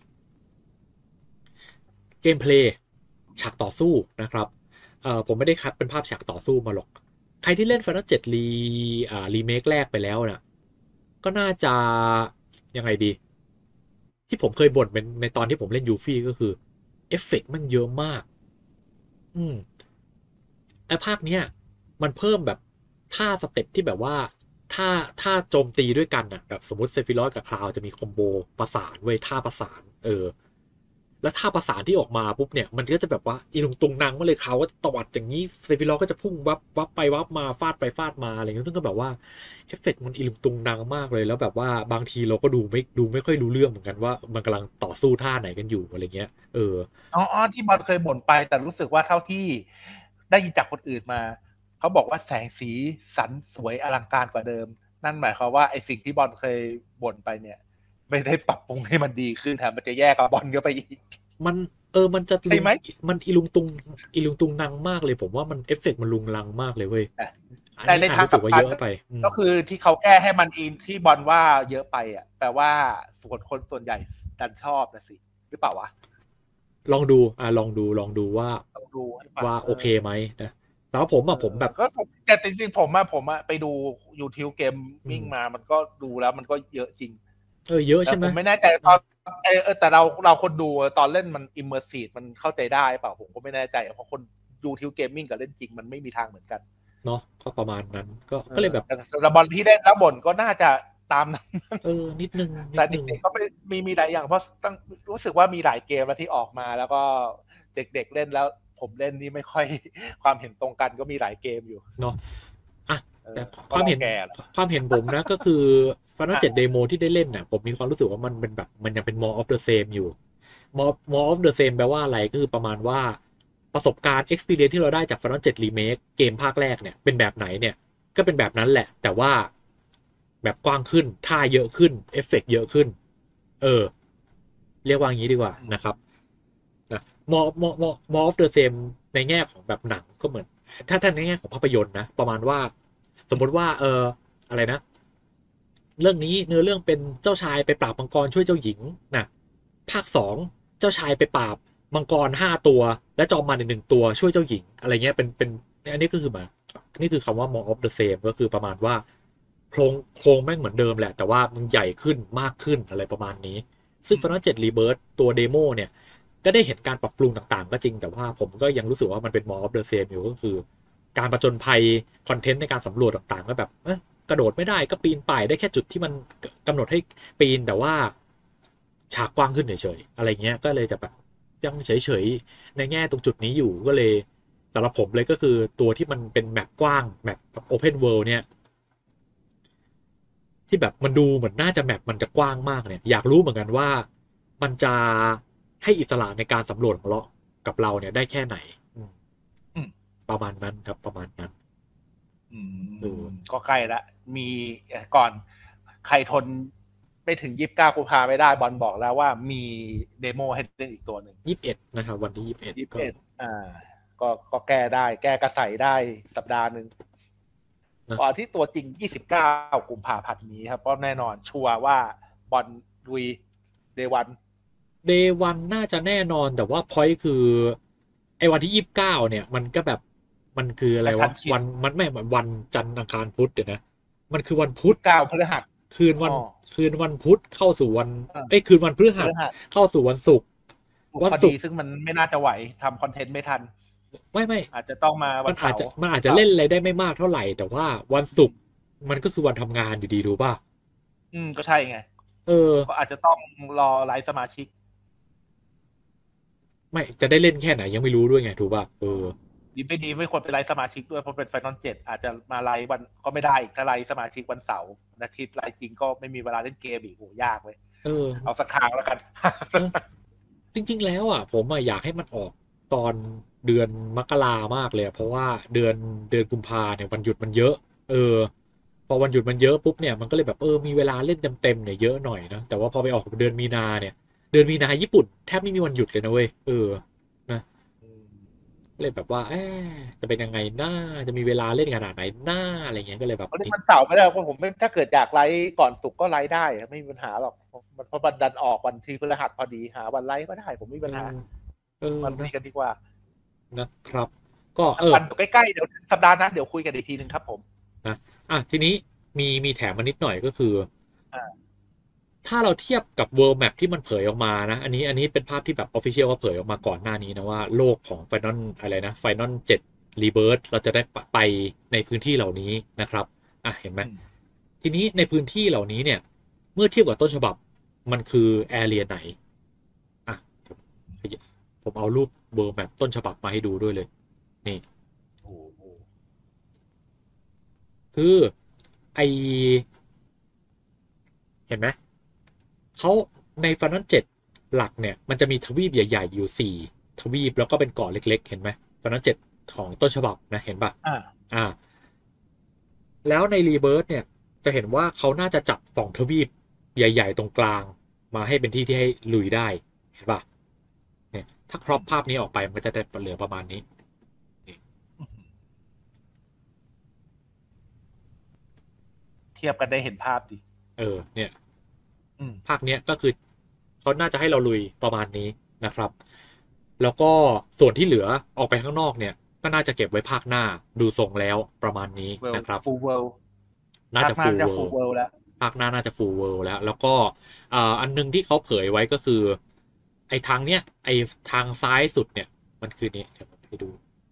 เกมเพลย์ฉากต่อสู้นะครับเอ่อผมไม่ได้คัดเป็นภาพฉากต่อสู้มาหรอกใครที่เล่น Final เจ็ดรีอ่ารีเมคแรกไปแล้วนะก็น่าจะยังไงดีที่ผมเคยบ่นเป็นในตอนที่ผมเล่นยูฟี่ก็คือเอฟเฟกต์มันเยอะมากอืมไอ้ภาคเนี้ยมันเพิ่มแบบท่าสเต็ปที่แบบว่าถ้าถ้าโจมตีด้วยกันน่ะแบบสมมติเซฟิรอสกับคลาวจะมีคอมโบประสานเว้ยท่าประสานเออ แล้วท่าประสานที่ออกมาปุ๊บเนี่ยมันก็จะแบบว่าอีลุงตุงนางมาเลยเขาก็ตวัดอย่างนี้เซฟิลอก็จะพุ่งวับวับไปวับมาฟาดไปฟาดมาอะไรเงี้ยซึ่งก็แบบว่าเอฟเฟกต์มันอีลุงตุงนางมากเลยแล้วแบบว่าบางทีเราก็ดูไม่ดูไม่ค่อยรู้เรื่องเหมือนกันว่ามันกำลังต่อสู้ท่าไหนกันอยู่อะไรเงี้ยเอออ๋อที่บอลเคยบ่นไปแต่รู้สึกว่าเท่าที่ได้ยินจากคนอื่นมาเขาบอกว่าแสงสีสันสวยอลังการกว่าเดิมนั่นหมายความว่าไอ้สิ่งที่บอลเคยบ่นไปเนี่ยไม่ได้ปรับปรุงให้มันดีขึ้นแถมมันจะแย่กับบอลก็ไปอีกมันเออมันจะใช่ไหมมันอีลุงตุงอีลุงตุงนางมากเลยผมว่ามันเอฟเฟกต์มันลุงลังมากเลยเว้ยแต่ในทางกลับกันไปก็คือที่เขาแก้ให้มันอินที่บอลว่าเยอะไปอ่ะแปลว่าส่วนคนส่วนใหญ่ดันชอบนะสิหรือเปล่าวะลองดูอ่าลองดูลองดูว่าลองดูว่าโอเคไหมนะแต่ว่าผมอะผมแบบก็แต่จริงๆผมอะผมอะไปดู YouTube เกมมิ่งมามันก็ดูแล้วมันก็เยอะจริงเออเยอะใช่ไหมผมไม่แน่ใจตอนเออแต่เราเราคนดูตอนเล่นมัน immersive มันเข้าใจได้เปล่าผมก็ไม่แน่ใจเพราะคนดูทิวเกมมิ่งกับเล่นจริงมันไม่มีทางเหมือนกันเนาะก็ประมาณนั้นก็ก็เลยแบบแต่สำหรับบอลที่ได้แล้วบ่นก็น่าจะตามนั้นเออนิดนึงแต่จริงๆก็ไม่มีมีหลายอย่างเพราะต้องรู้สึกว่ามีหลายเกมแล้วที่ออกมาแล้วก็เด็กๆเล่นแล้วผมเล่นนี่ไม่ค่อยความเห็นตรงกันก็มีหลายเกมอยู่เนาะอ่ะแต่ความเห็นความเห็นผมนะก็คือ Final เจ็ด Demo ที่ได้เล่นน่ะผมมีความรู้สึกว่ามันเป็นแบบมันยังเป็น more of the same อยู่ more more of the same แปลว่าอะไรก็คือประมาณว่าประสบการณ์ experience ที่เราได้จาก Final เจ็ด Remake เกมภาคแรกเนี่ยเป็นแบบไหนเนี่ยก็เป็นแบบนั้นแหละแต่ว่าแบบกว้างขึ้นท่าเยอะขึ้นเอฟเฟกต์เยอะขึ้นเออเรียกว่าอย่างนี้ดีกว่านะครับนะ more more more more of the same ในแง่ของแบบหนังก็เหมือนถ้าท่านในแง่ของภาพยนตร์นะประมาณว่าสมมติว่าเอออะไรนะเรื่องนี้เนื้อเรื่องเป็นเจ้าชายไปปราบมังกรช่วยเจ้าหญิงนะภาคสองเจ้าชายไปปราบมังกรห้าตัวและจอมมารอีกหนึ่งตัวช่วยเจ้าหญิงอะไรเงี้ยเป็นเป็นอันนี้ก็คือมานี่คือคำว่า more of the same ก็คือประมาณว่าโครงโครงแม่งเหมือนเดิมแหละแต่ว่ามันใหญ่ขึ้นมากขึ้นอะไรประมาณนี้ซึ่ง Final เจ็ด Rebirth ตัวเดโมเนี่ยก็ได้เห็นการปรับปรุงต่างๆก็จริงแต่ว่าผมก็ยังรู้สึกว่ามันเป็น more of the same อยู่ก็คือการประจนภัยคอนเทนต์ในการสำรวจต่างๆก็แบบเอ๊ะกระโดดไม่ได้ก็ปีนป่ายได้แค่จุดที่มันกำหนดให้ปีนแต่ว่าฉากกว้างขึ้นเฉยๆอะไรเงี้ยก็เลยจะแบบยังเฉยๆในแง่ตรงจุดนี้อยู่ก็เลยสำหรับผมเลยก็คือตัวที่มันเป็นแมปกว้างแมปโอเพนเวิลด์เนี่ยที่แบบมันดูเหมือนน่าจะแมปมันจะกว้างมากเนี่ยอยากรู้เหมือนกันว่ามันจะให้อิสระในการสำรวจของเรากับเราเนี่ยได้แค่ไหนประมาณนั้นครับประมาณนั้นก็ใกล้ละมีก่อนใครทนไปถึงยี่สิบเก้ากุมภาไม่ได้บอลบอกแล้วว่ามีเดโมให้เล่นอีกตัวหนึ่งยี่สิบเอ็ดนะครับวันที่ยี่สิบเอ็ดยี่สิบเอ็ดอ่าก็ก็แก้ได้แก้กระใสได้สัปดาห์นึงก่อนที่ตัวจริงยี่สิบเก้ากุมภาพันธ์นี้ครับเพราะแน่นอนชัวร์ว่าบอลลุยเดย์วันเดย์วันน่าจะแน่นอนแต่ว่าพอยต์คือไอ้วันที่ยี่สิบเก้าเนี่ยมันก็แบบมันคืออะไรวะวันมันไม่เหมือนวันจันทร์อังคารพุธเดี๋ยวนะมันคือวันพุธเก้าพฤหัสคืนวันคืนวันพุธเข้าสู่วันเอ้ยคืนวันพฤหัสเข้าสู่วันศุกร์วันศุกร์ซึ่งมันไม่น่าจะไหวทำคอนเทนต์ไม่ทันไม่ไม่อาจจะต้องมาวันเสาร์มันอาจจะเล่นอะไรได้ไม่มากเท่าไหร่แต่ว่าวันศุกร์มันก็คือวันทำงานอยู่ดีรู้ป่ะอืมก็ใช่ไงเออก็อาจจะต้องรอไลฟ์สมาชิกไม่จะได้เล่นแค่ไหนยังไม่รู้ด้วยไงถูกป่ะเออดีไม่ดีไม่ควรไปไลฟ์สมาชิกด้วยเพราะเป็น Final เจ็ดอาจจะมาไลฟ์วันก็ไม่ได้อีกถ้าไลฟ์สมาชิกวันเสาร์อาทิตย์ไลฟ์จริงก็ไม่มีเวลาเล่นเกมอีกโหยากเลยเออเอาสักครั้งแล้วกันจริงๆแล้วอ่ะผมอ่ะอยากให้มันออกตอนเดือนมกรามากเลยเพราะว่าเดือนเดือนกุมภาเนี่ยวันหยุดมันเยอะเออพอวันหยุดมันเยอะปุ๊บเนี่ยมันก็เลยแบบเออมีเวลาเล่นเต็มๆเนี่ยเยอะหน่อยนะแต่ว่าพอไปออกเดือนมีนาเนี่ยเดือนมีนาญี่ปุ่นแทบไม่มีวันหยุดเลยนะเว้ยเออนะเลยแบบว่าเอ๊ะจะเป็นยังไงหน้าจะมีเวลาเล่นขนาดไหนหน้าอะไรเงี้ยก็เลยแบบมันเสาร์ไม่ได้เพราะผมถ้าเกิดอยากไลฟ์ก่อนศุกร์ก็ไลฟ์ได้ไม่มีปัญหาหรอกมันเพราะบันดันออกวันที่พฤหัสพอดีหาวันไลฟ์ก็ได้ผมไม่มีปัญหามันมีกันดีกว่านะครับก็เออใกล้ๆเดี๋ยวสัปดาห์นั้นเดี๋ยวคุยกันอีกทีนึงครับผมนะอ่ะทีนี้มีมีแถมมานิดหน่อยก็คือถ้าเราเทียบกับ World Map ที่มันเผยออกมานะอันนี้อันนี้เป็นภาพที่แบบ Official เขาเผยออกมาก่อนหน้านี้นะว่าโลกของ Final อะไรนะ Final เจ็ด Rebirth เราจะได้ไปในพื้นที่เหล่านี้นะครับอ่ะเห็นไหมทีนี้ในพื้นที่เหล่านี้เนี่ยเมื่อเทียบกับต้นฉบับมันคือแอเรียไหนอ่ะผมเอารูป World Map ต้นฉบับมาให้ดูด้วยเลยนี่คือไอเห็นไหมเขาใน Final เจ็ดหลักเนี่ยมันจะมีทวีปใหญ่ๆอยู่สี่ทวีปแล้วก็เป็นเกาะเล็กๆเห็นไหม Final เจ็ดของต้นฉบับนะเห็นป่ะอ่าอ่าแล้วใน Rebirth เนี่ยจะเห็นว่าเขาน่าจะจับสองทวีปใหญ่ๆตรงกลางมาให้เป็นที่ที่ให้ลุยได้เห็นป่ะเนี่ยถ้าครอปภาพนี้ออกไปมันก็จะได้เหลือประมาณนี้เทียบกันได้เห็นภาพดิเออเนี่ยภาคเนี้ยก็คือเขาน่าจะให้เราลุยประมาณนี้นะครับแล้วก็ส่วนที่เหลือออกไปข้างนอกเนี่ยก็น่าจะเก็บไว้ภาคหน้าดูทรงแล้วประมาณนี้นะครับ Full World น่าจะ Full World แล้วภาคหน้าน่าจะ Full World แล้วแล้วก็อันนึงที่เขาเผยไว้ก็คือไอ้ทางเนี้ยไอ้ทางซ้ายสุดเนี่ยมันคือนี้เดี๋ยวผมไปดู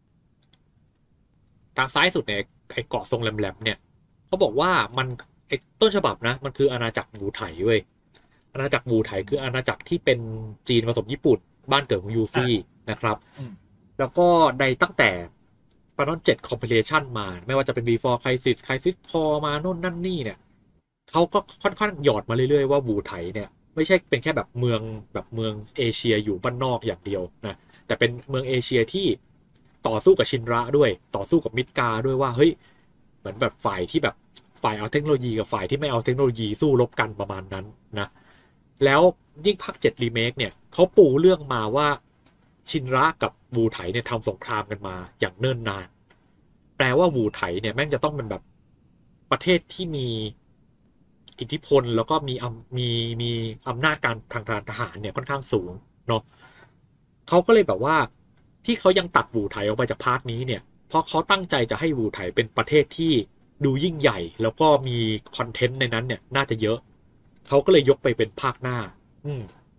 ทางซ้ายสุดเนี่ยไอ้เกาะทรงแหลมๆเนี่ยเขาบอกว่ามันไอ้ต้นฉบับนะมันคืออาณาจักรวูไถเว้ยอาณาจักรวูไถคืออาณาจักรที่เป็นจีนผสมญี่ปุ่นบ้านเกิดของยูฟี่นะครับแล้วก็ในตั้งแต่ Final เจ็ด Compilation มาไม่ว่าจะเป็น Before Crisis Crisis Core มาโน่นนั่นนี่เนี่ยเขาก็ค่อนข้างหยอดมาเรื่อยๆว่าวูไถเนี่ยไม่ใช่เป็นแค่แบบเมืองแบบเมืองเอเชียอยู่บ้านนอกอย่างเดียวนะแต่เป็นเมืองเอเชียที่ต่อสู้กับชินระด้วยต่อสู้กับมิดกาด้วยว่าเฮ้ยเหมือนแบบฝ่ายที่แบบฝ่ายเอาเทคโนโลยีกับฝ่ายที่ไม่เอาเทคโนโลยีสู้รบกันประมาณนั้นนะแล้วยิ่งภาคเจ็ดรีเมคเนี่ยเขาปูเรื่องมาว่าชินระกับวูไถเนี่ยทำสงครามกันมาอย่างเนิ่นนานแปลว่าวูไถเนี่ยแม่งจะต้องเป็นแบบประเทศที่มีอิทธิพลแล้วก็มีมีมีอำนาจการทางการทหารเนี่ยค่อนข้างสูงเนาะเขาก็เลยแบบว่าที่เขายังตัดวูไถออกไปจากพาร์ทนี้เนี่ยเพราะเขาตั้งใจจะให้วูไถเป็นประเทศที่ดูยิ่งใหญ่แล้วก็มีคอนเทนต์ในนั้นเนี่ยน่าจะเยอะเขาก็เลยยกไปเป็นภาคหน้าอืม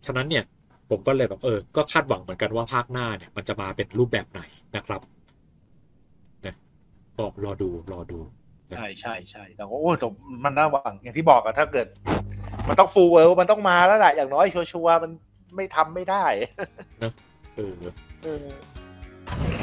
ฉะนั้นเนี่ยผมก็เลยแบบเออก็คาดหวังเหมือนกันว่าภาคหน้าเนี่ยมันจะมาเป็นรูปแบบไหนนะครับนะก็รอดูรอดูใช่ใช่ใช่แต่โอ้แต่มันน่าหวังอย่างที่บอกอะถ้าเกิดมันต้องฟูลเวิลด์มันต้องมาแล้วแหละอย่างน้อยชัวร์ๆมันไม่ทำไม่ได้นะเออเออ